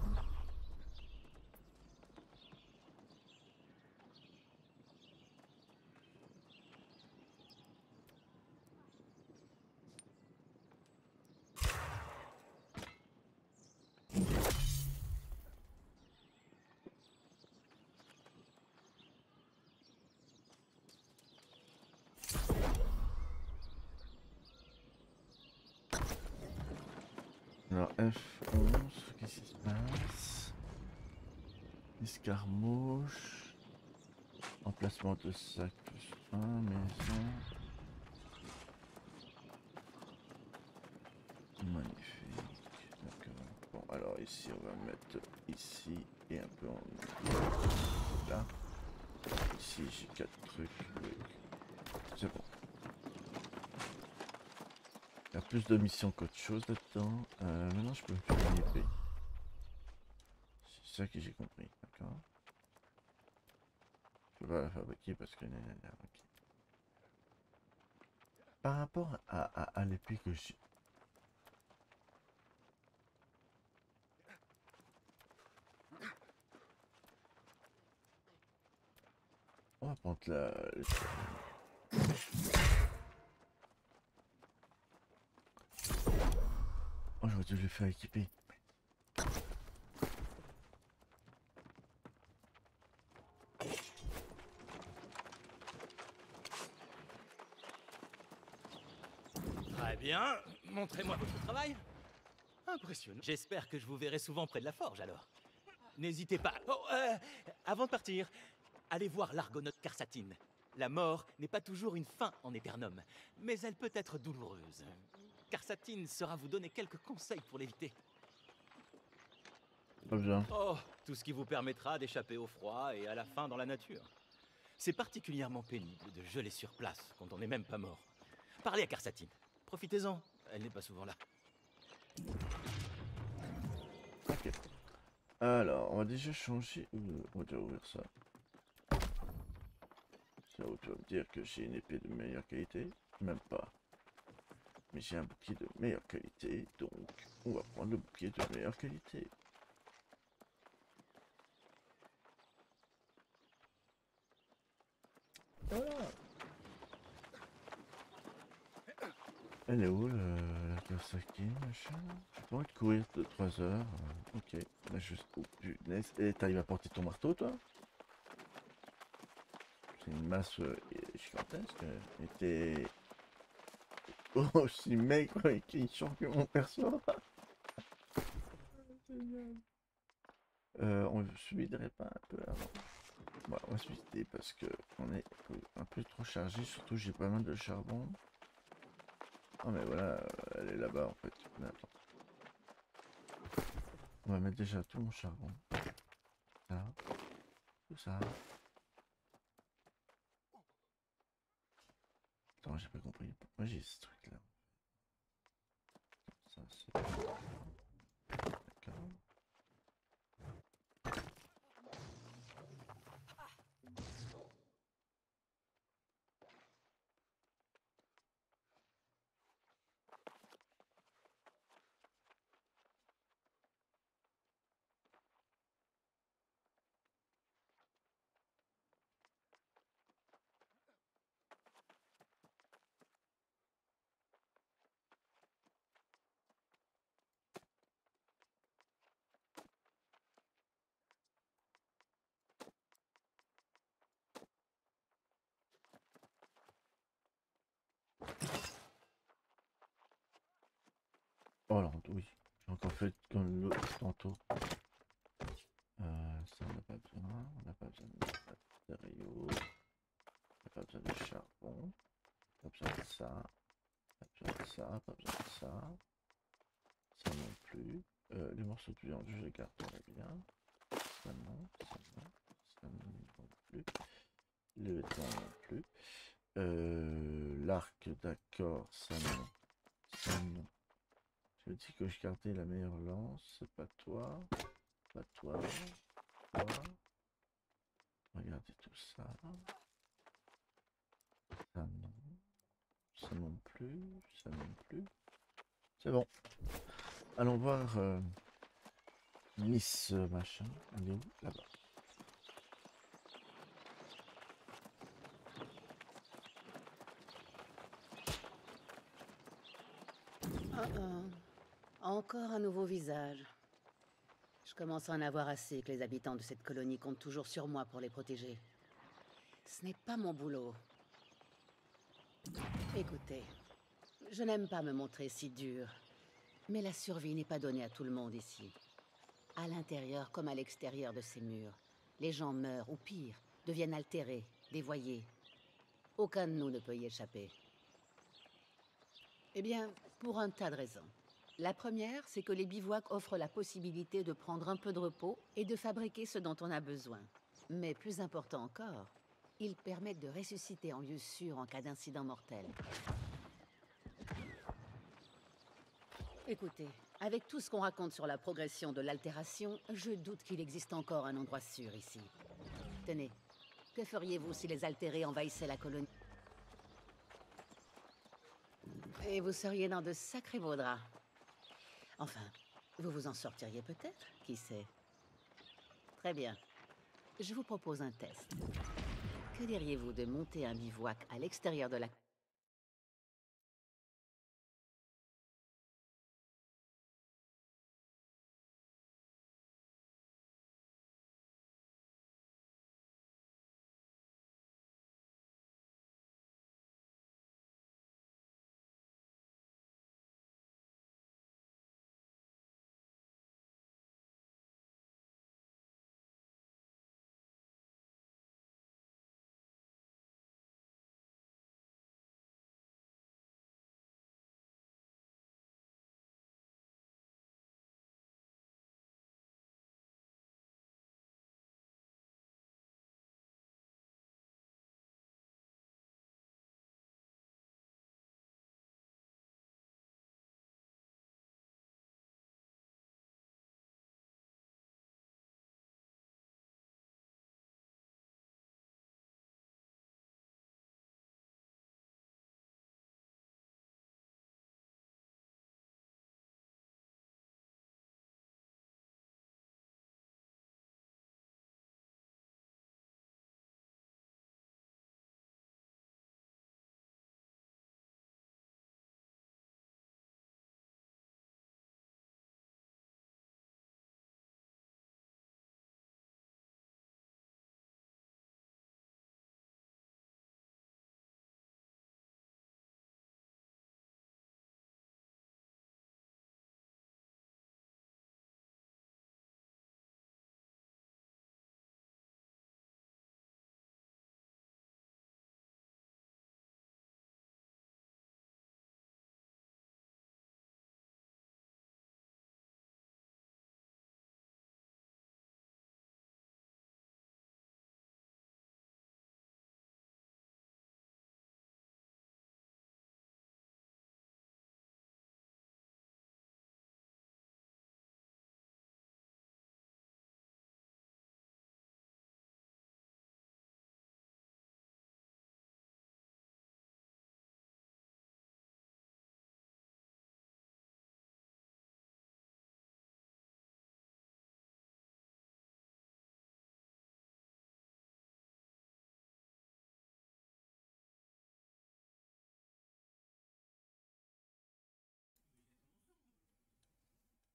Alors F onze, qu'est-ce qui se passe? Escarmouche. Emplacement de sac plus un, maison. Magnifique. D'accord. Bon, alors ici, on va mettre ici et un peu en là. Ici, j'ai quatre trucs. C'est bon. Il y a plus de missions qu'autre chose là-dedans. Euh, maintenant, je peux faire une épée. C'est ça que j'ai compris. D'accord. Je peux pas la fabriquer parce que... Okay. Par rapport à, à, à l'épée que j'ai... On va prendre la... Oh, j'aurais dû le faire équiper. Très bien, montrez-moi votre travail. Impressionnant. J'espère que je vous verrai souvent près de la forge alors. N'hésitez pas. Oh, euh, avant de partir, allez voir l'Argonaute Karsatine. La mort n'est pas toujours une fin en Éternum, mais elle peut être douloureuse. Karsatine saura vous donner quelques conseils pour l'éviter. Pas bien. Oh, tout ce qui vous permettra d'échapper au froid et à la faim dans la nature. C'est particulièrement pénible de geler sur place quand on n'est même pas mort. Parlez à Karsatine. Profitez-en, elle n'est pas souvent là. Ok. Alors, on va déjà changer. Ouh, on va déjà ouvrir ça. Ça, tu vas me dire que j'ai une épée de meilleure qualité. Même pas. Mais j'ai un bouclier de meilleure qualité. Donc, on va prendre le bouclier de meilleure qualité. Voilà. Elle est où le, la Kawasaki, machin? J'ai pas envie de courir de trois heures. euh, ok. Là, je... Oh, punaise. Et t'arrives à porter ton marteau, toi? C'est une masse euh, gigantesque. Et t'es aussi maigre et qui change que mon perso. Génial. Euh, on se viderait pas un peu avant? Bon, on va se vider parce que on est un peu trop chargé. Surtout, j'ai pas mal de charbon. Oh, mais voilà, euh, elle est là-bas en fait. Mais attends. On va mettre déjà tout mon charbon. Ça, tout ça. Attends, j'ai pas compris. Pourquoi j'ai ce truc là? Ça, c'est. D'accord. Oh là, oui. J'ai encore fait comme l'autre tantôt. Euh, ça, on n'a pas besoin. On n'a pas besoin de matériaux. On n'a pas besoin de charbon. Pas besoin de ça. Pas besoin de ça. Pas besoin de ça. Ça non plus. Euh, les morceaux de viande, je les garde très bien. Ça non. Ça non. Ça non plus. Le temps non plus. Euh, L'arc, d'accord. Ça non. Ça non. Je dis que je gardais la meilleure lance. C'est pas toi. Pas toi. Toi. Regardez tout ça. Ça non. Ça non plus. Ça non plus. C'est bon. Allons voir euh, Miss euh, machin. Elle est où? Là-bas. Oh oh. Encore un nouveau visage. Je commence à en avoir assez que les habitants de cette colonie comptent toujours sur moi pour les protéger. Ce n'est pas mon boulot. Écoutez, je n'aime pas me montrer si dur, mais la survie n'est pas donnée à tout le monde ici. À l'intérieur comme à l'extérieur de ces murs, les gens meurent ou pire, deviennent altérés, dévoyés. Aucun de nous ne peut y échapper. Eh bien, pour un tas de raisons. La première, c'est que les bivouacs offrent la possibilité de prendre un peu de repos et de fabriquer ce dont on a besoin. Mais plus important encore, ils permettent de ressusciter en lieu sûr en cas d'incident mortel. Écoutez, avec tout ce qu'on raconte sur la progression de l'altération, je doute qu'il existe encore un endroit sûr ici. Tenez, que feriez-vous si les altérés envahissaient la colonie? Et vous seriez dans de sacrés beaux draps. Enfin, vous vous en sortiriez peut-être, qui sait? Très bien. Je vous propose un test. Que diriez-vous de monter un bivouac à l'extérieur de la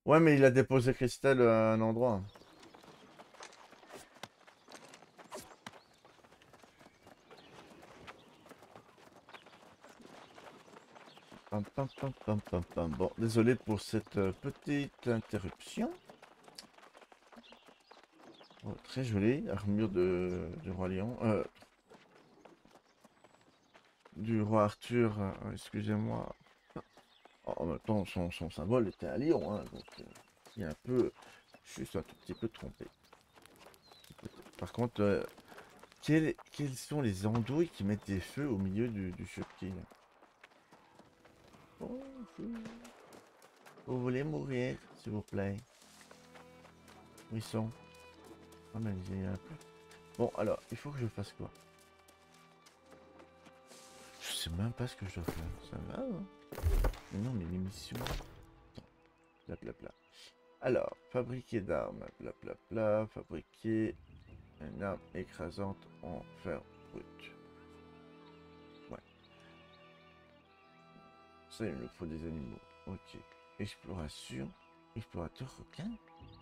Ouais, mais il a déposé Christelle à un endroit. Pam, pam, pam, pam, pam, pam. Bon, désolé pour cette euh, petite interruption. Oh, très jolie, armure de, du roi Lion. Euh, du roi Arthur, euh, excusez-moi. Oh, en même temps, son, son symbole était un lion, hein, donc euh, il y a un peu... Je suis un tout petit peu trompé. Par contre, euh, quels, quels sont les andouilles qui mettent des feux au milieu du, du surki? Bonjour. Vous voulez mourir, s'il vous plaît? Où ils sont? Ah, mais il y a un peu. Bon, alors, il faut que je fasse quoi? Je sais même pas ce que je dois faire. Ça va, hein? Mais non, mais l'émission... Attends, blablabla. Alors, fabriquer d'armes, blablabla, fabriquer une arme écrasante en fer brut. Ouais. Ça, il me faut des animaux. Ok. Exploration. Explorateur requin.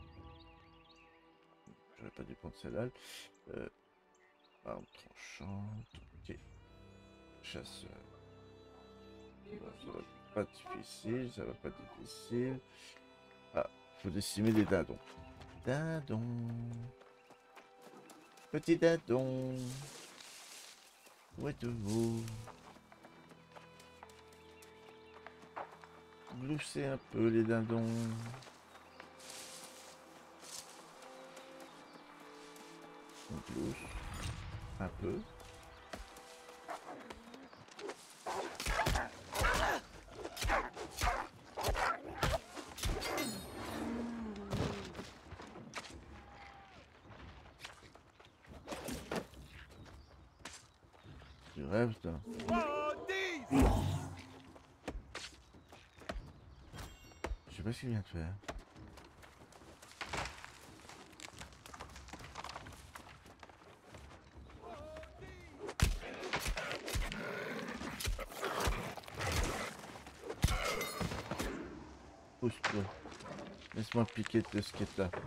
J'aurais pas dû prendre celle-là. Euh, arme tranchante. Ok. Chasseur. Bon, ça va pas difficile. Ça va pas difficile. Ah, faut décimer des dindons. Dindon. Petit dindon. Où êtes-vous? Gloussez un peu les dindons. On glousse un peu. Tu rêves, toi. Je sais pas ce qu'il vient de faire. Pousse-toi. Laisse-moi piquer de ce qui est là.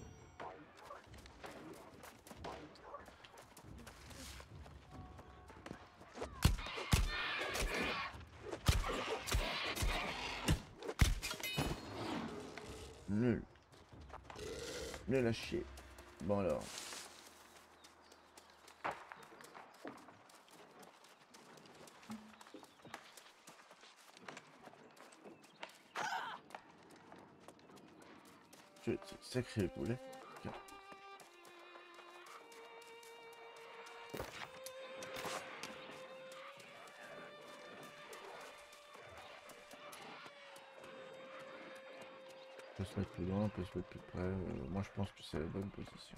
Nul. Nul à chier. Bon alors. Tu es sacré poulet. Tiens. On peut se mettre plus loin, on peut se mettre plus près. Euh, moi je pense que c'est la bonne position.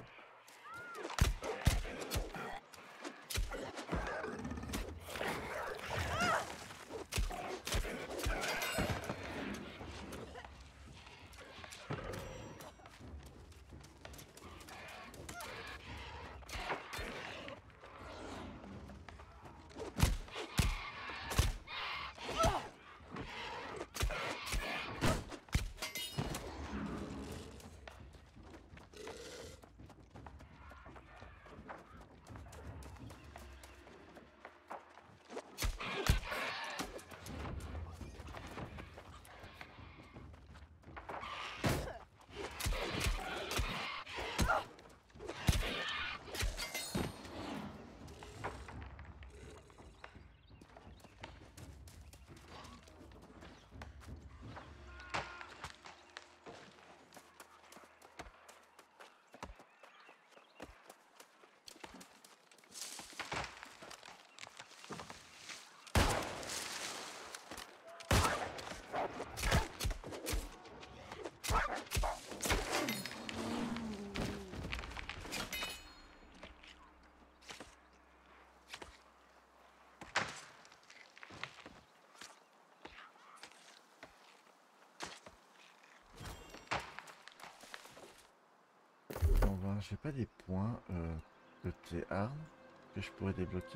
On va, j'ai pas des points euh, de tes armes que je pourrais débloquer.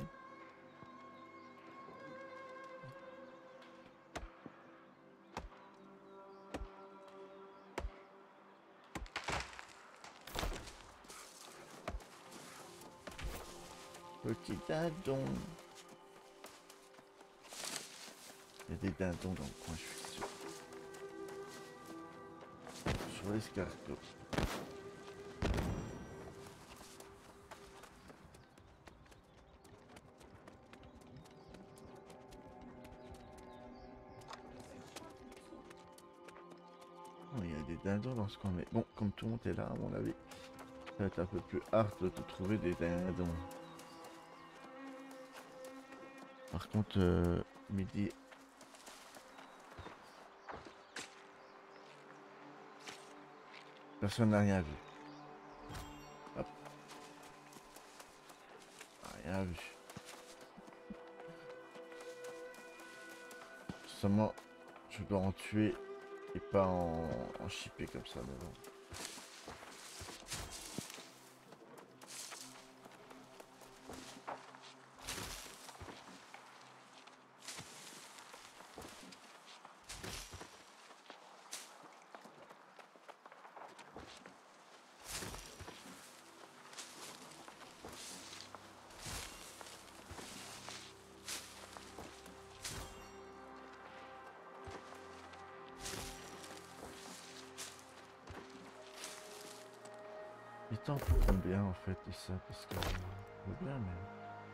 petit dindon. Il y a des dindons dans le coin, je suis sûr. Sur l'escargot. Oh, il y a des dindons dans ce coin, mais bon, comme tout le monde est là, à mon avis, ça va être un peu plus hard de trouver des dindons. Par contre, euh, midi. Personne n'a rien vu. Hop. Rien vu. Seulement, je dois en tuer et pas en, en chipper comme ça, mais bon. Il t'en faut combien en fait de ça parce que je veux bien mais.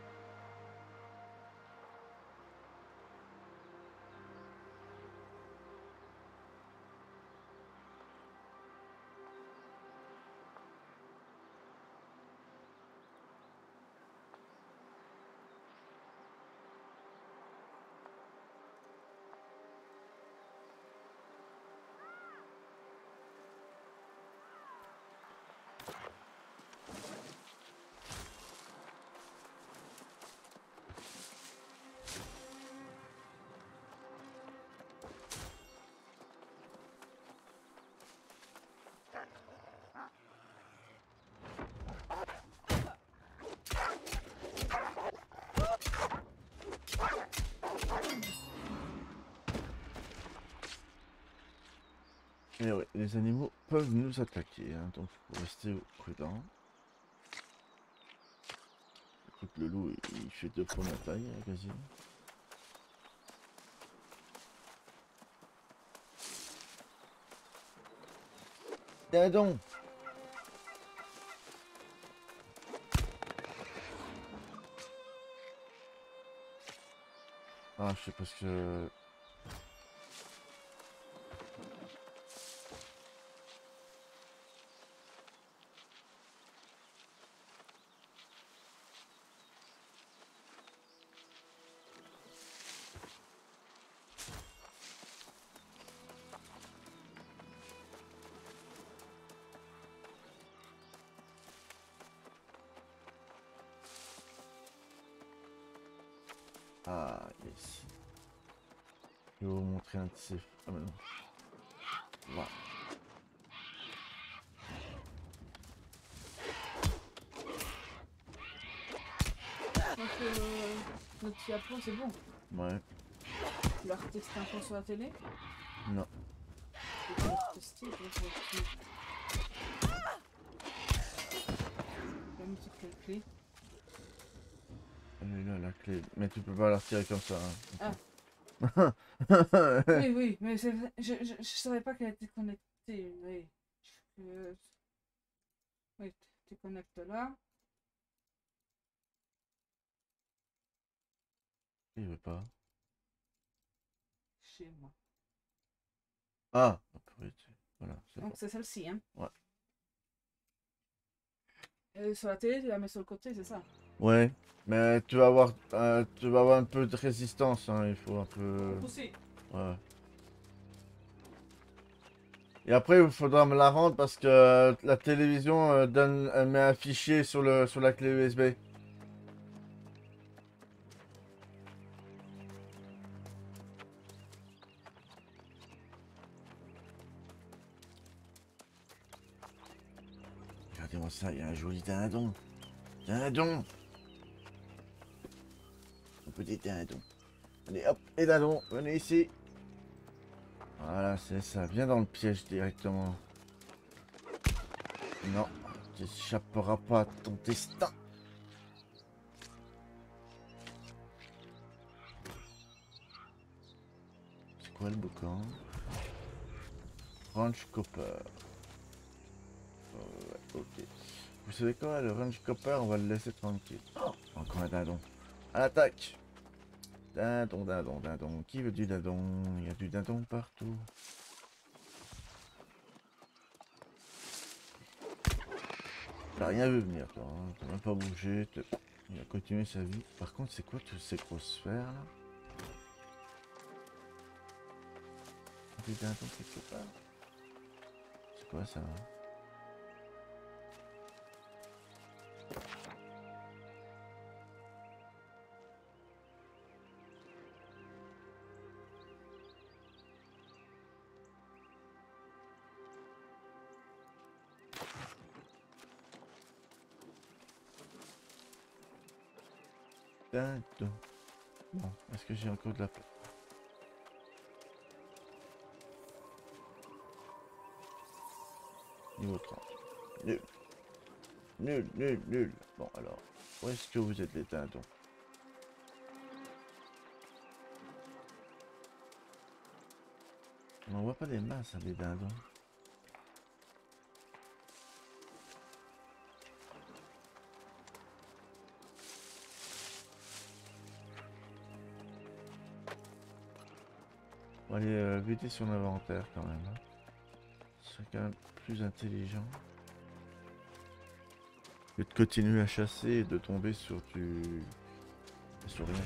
Et ouais, les animaux peuvent nous attaquer, hein, donc il faut rester prudent. Écoute, le loup, il, il fait deux fois ma taille, hein, quasi. Dindon! Ah, je sais pas ce que... Ah, yes. Je vais vous montrer un de ces... Ah, mais non. Voilà. Donc, euh, notre diapo, c'est bon. Ouais. Tu l'as retesté un peu sur la télé? Non. Tu l'as retesté, tu l'as retesté. Tu as mis sur quelle clé? Elle est là, la clé. Mais tu peux pas la retirer comme ça. Hein. Ah. Oui, oui, mais c'est vrai, je, je, je savais pas qu'elle était connectée. Oui. Euh, oui, tu connectes là. Il veut pas. Chez moi. Ah, voilà, c'est bon. Donc c'est celle-ci, hein? Ouais. Et sur la télé, tu la mets sur le côté, c'est ça? Ouais, mais tu vas avoir, euh, tu vas avoir un peu de résistance, hein, il faut un peu... Pousser. Ouais. Et après, il faudra me la rendre parce que la télévision euh, donne, elle met un fichier sur, le, sur la clé U S B. Regardez-moi ça, il y a un joli dindon. Dindon. Un petit dindon. Allez, hop, et dindon, venez ici. Voilà, c'est ça. Viens dans le piège directement. Non, tu n'échapperas pas à ton destin. quoi le boucan? Range Copper. Euh, ouais, ok. Vous savez quoi, le Range Copper, on va le laisser tranquille. Oh, encore un dindon. À l'attaque! Dindon, dindon, dindon. Qui veut du dindon? Il y a du dindon partout. T'as rien vu venir, toi. Hein. T'as même pas bougé. Il a continué sa vie. Par contre, c'est quoi toutes ces grosses sphères là? Des dindons quelque part. C'est quoi ça? Hein? Dindon. Bon, est-ce que j'ai encore de la place? Niveau trente. Nul. Nul, nul, nul. Bon, alors, où est-ce que vous êtes les dindons? On voit pas les masses, hein, les dindons. On va aller euh, vider son inventaire quand même. Hein. Ce serait quand même plus intelligent que de continuer à chasser et de tomber sur du... sur rien.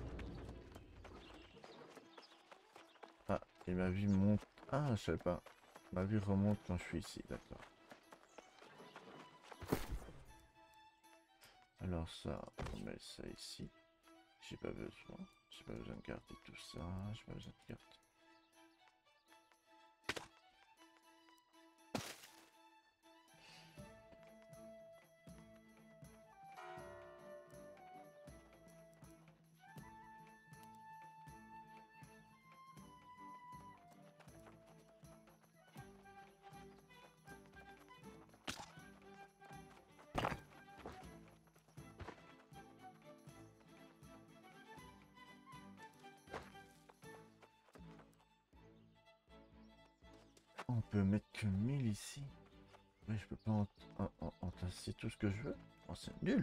Ah, et ma vie monte... Ah, je sais pas. Ma vie remonte quand je suis ici, d'accord. Alors ça, on met ça ici. J'ai pas besoin. J'ai pas besoin de garder tout ça. J'ai pas besoin de garder... On peut mettre que mille ici. Mais je peux pas en, en, en, entasser tout ce que je veux. Oh, c'est nul.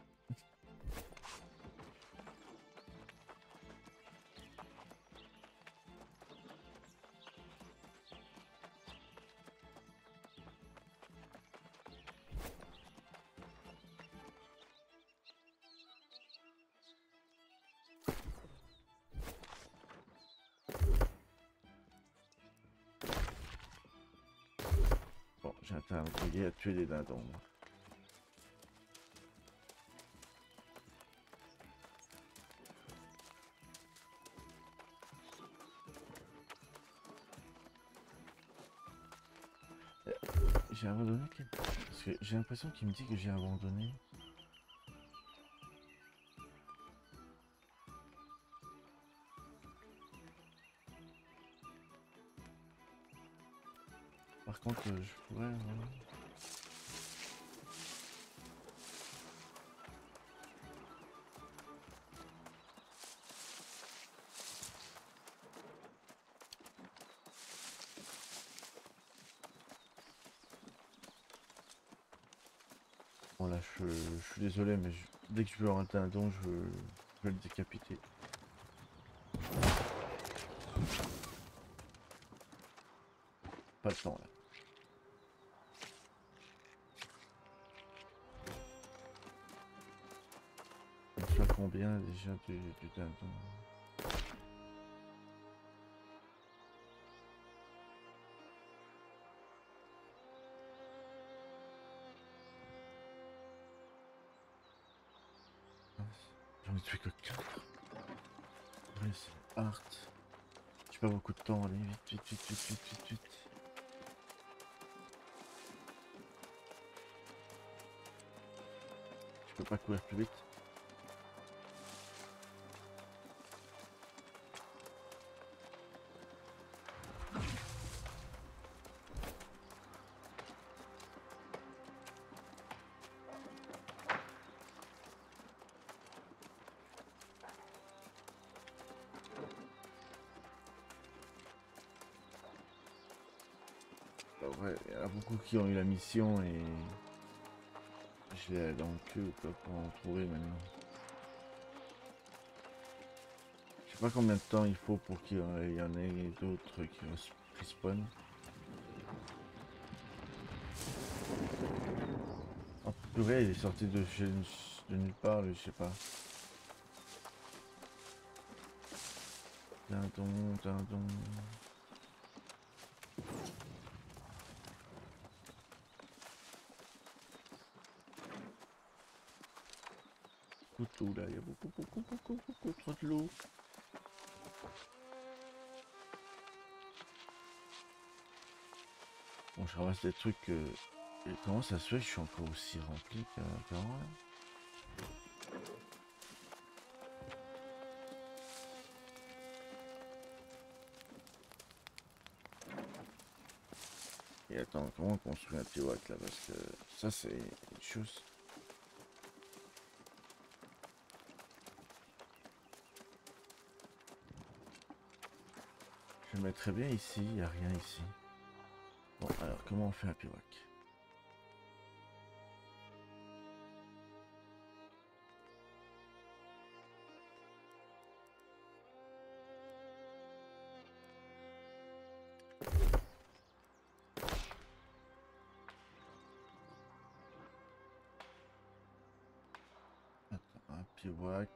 Bon, j'ai intérêt à me à tuer les dindons. J'ai abandonné quel... Parce que j'ai l'impression qu'il me dit que j'ai abandonné. Par contre, euh, je pourrais... Voilà. Bon là, je, je suis désolé, mais je, dès que je veux un dindon, je, je vais le décapiter. Pas le temps là. On soit combien déjà du, du dindon? J'en ai tué que quatre. Oui, c'est art. J'ai pas beaucoup de temps, allez, vite, vite, vite, vite, vite, vite, vite. Je peux pas courir plus vite. ouais, il y en a beaucoup qui ont eu la mission et je l'ai dans le cul quoi, pour en trouver maintenant. Je sais pas combien de temps il faut pour qu'il y en ait d'autres qui respawnent. En purée, il est sorti de chez de nulle part, je sais pas. Dindon, dindon. Couteau là, il y a beaucoup, beaucoup, beaucoup, beaucoup trop de l'eau. Bon, je ramasse des trucs. Euh... Et comment ça se fait que je suis encore aussi rempli qu'avant là? Et attends, comment on construit un Tiwak là? Parce que ça c'est une chose. Je le mettrais bien ici, il n'y a rien ici. Bon, alors comment on fait un Tiwak? Attends, un Tiwak.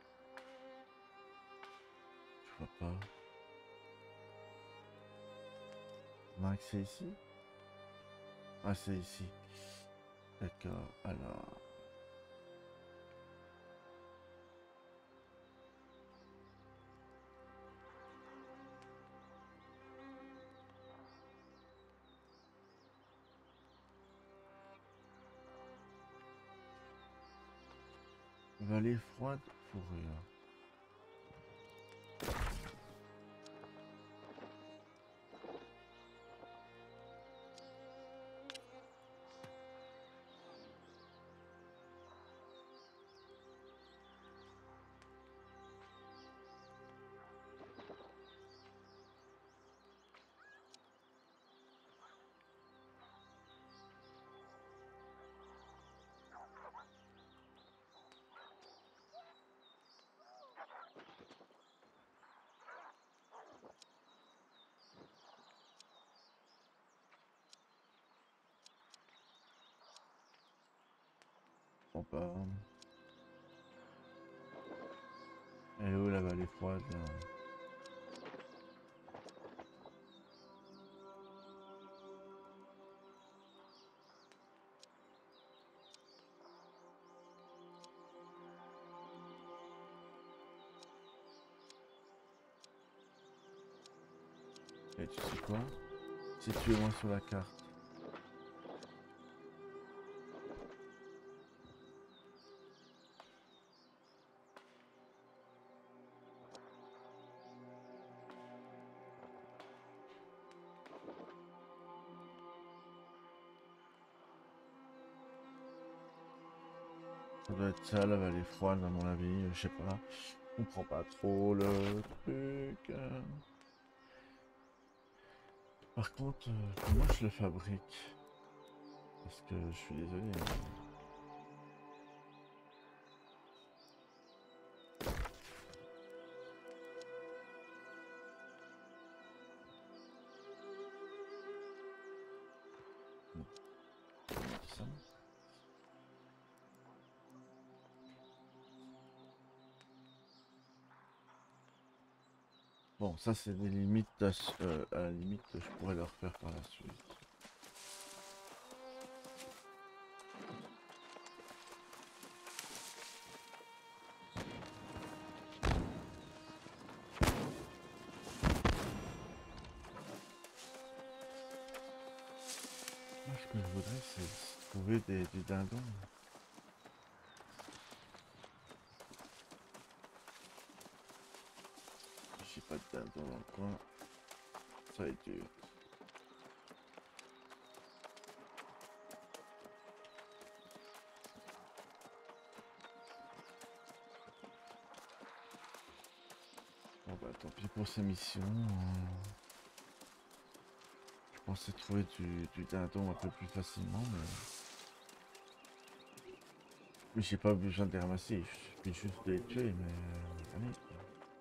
Je vois pas. Max, c'est ici? Ah, c'est ici. D'accord, alors... Vallée froide, fourrure. Bon bah... Elle est où la vallée froide là? Et tu sais quoi? Situez-moi sur la carte. Ça doit être ça la vallée froide à mon avis, je sais pas. Je comprends pas trop le truc. Par contre, euh, comment je le fabrique? Parce que je suis désolé. Mais... Ça. Bon, ça c'est des limites, euh, à la limite je pourrais leur faire par la suite. Moi, ce que je voudrais c'est trouver des, des dindons. J'ai pas de dindons dans le coin. Ça va être dur. Bon bah tant pis pour ces missions. Je pensais trouver du, du dindon un peu plus facilement, mais... Mais j'ai pas besoin de les ramasser, il suffit juste de les tuer, mais... euh, allez, quoi.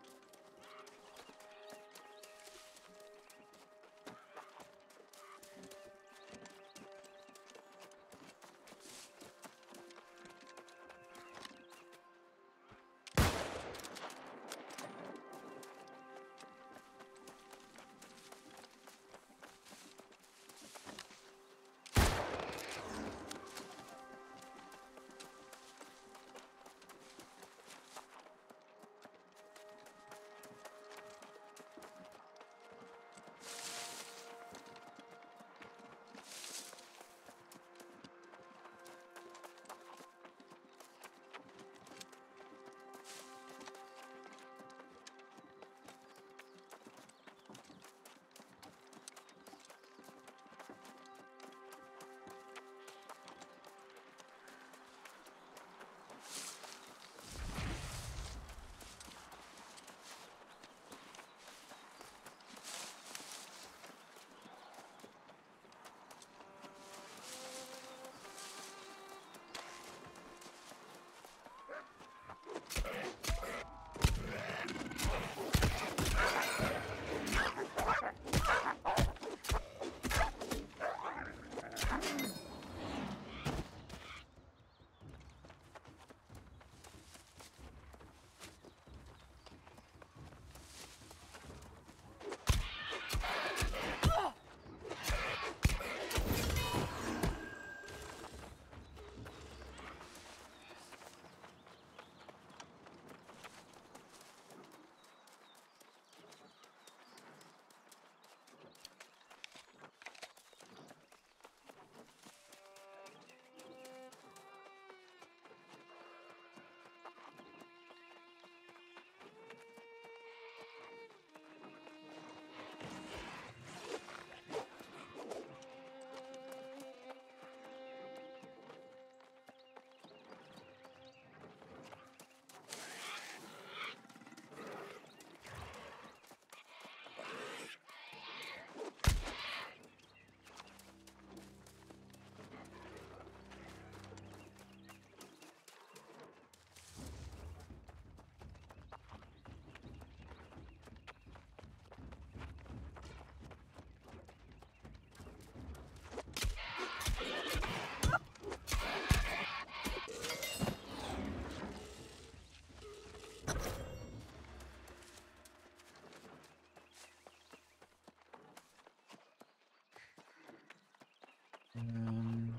Euh,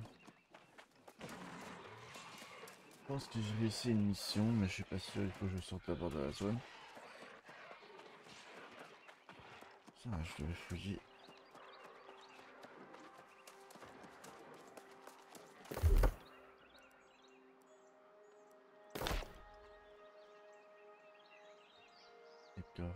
Je pense que je vais essayer une mission, mais je suis pas sûr, il faut que je sorte d'abord de la zone. Ça, je devais fouiller. D'accord.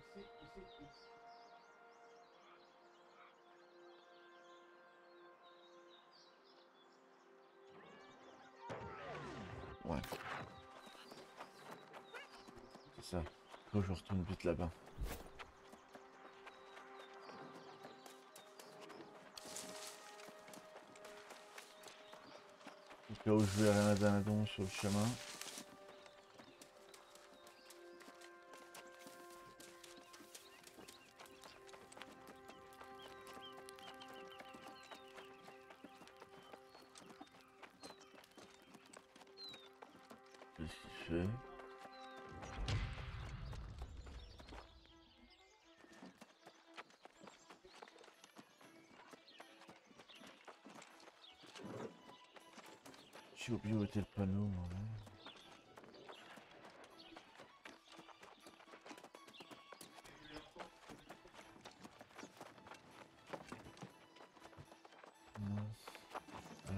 Ouais. C'est ça. Faut que je retourne vite là-bas. Au cas où je vais à la dindon sur le chemin. Qu'est-ce qu'il fait? J'ai oublié où était le panneau, moi. Mince. Euh...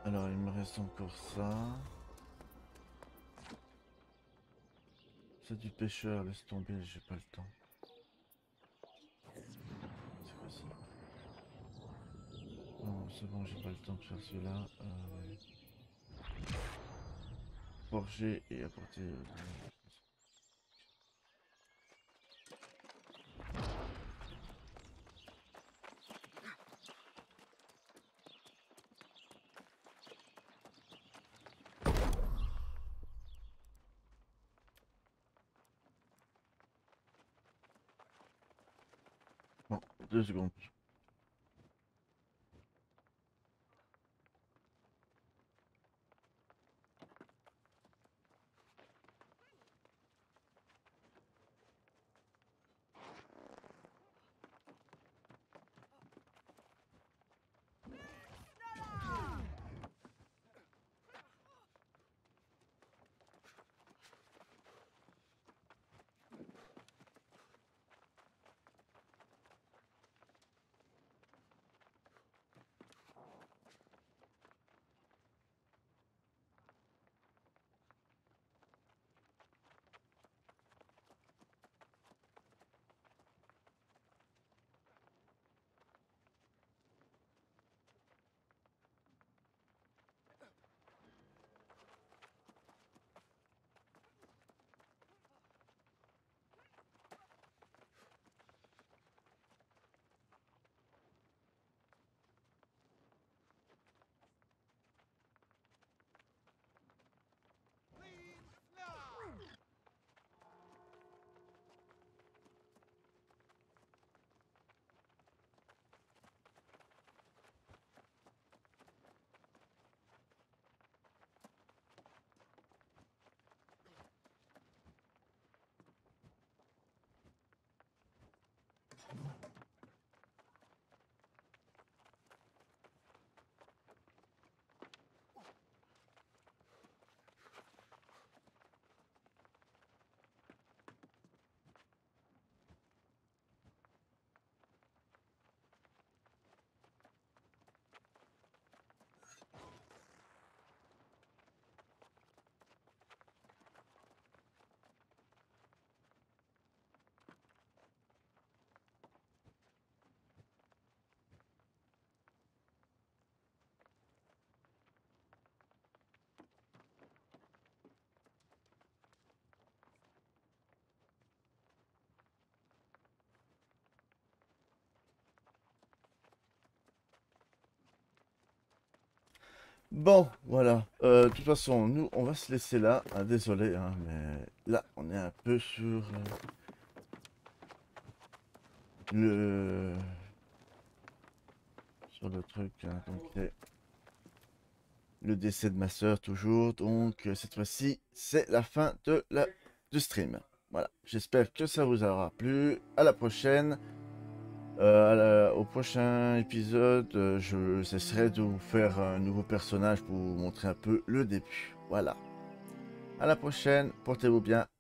Alors, il me reste encore ça. C'est du pêcheur, laisse tomber, j'ai pas le temps. C'est quoi ça? Non, c'est bon, j'ai pas le temps de faire celui-là. Euh... Forger et apporter... Euh... Bon, deux secondes. Bon, voilà. Euh, de toute façon, nous, on va se laisser là. Ah, désolé, hein, mais là, on est un peu sur euh, le sur le truc. Hein, donc, c'est le décès de ma soeur toujours. Donc, euh, cette fois-ci, c'est la fin de la du stream. Voilà. J'espère que ça vous aura plu. À la prochaine. Euh, à la- au prochain épisode, euh, je cesserai de vous faire un nouveau personnage pour vous montrer un peu le début. Voilà. À la prochaine, portez-vous bien.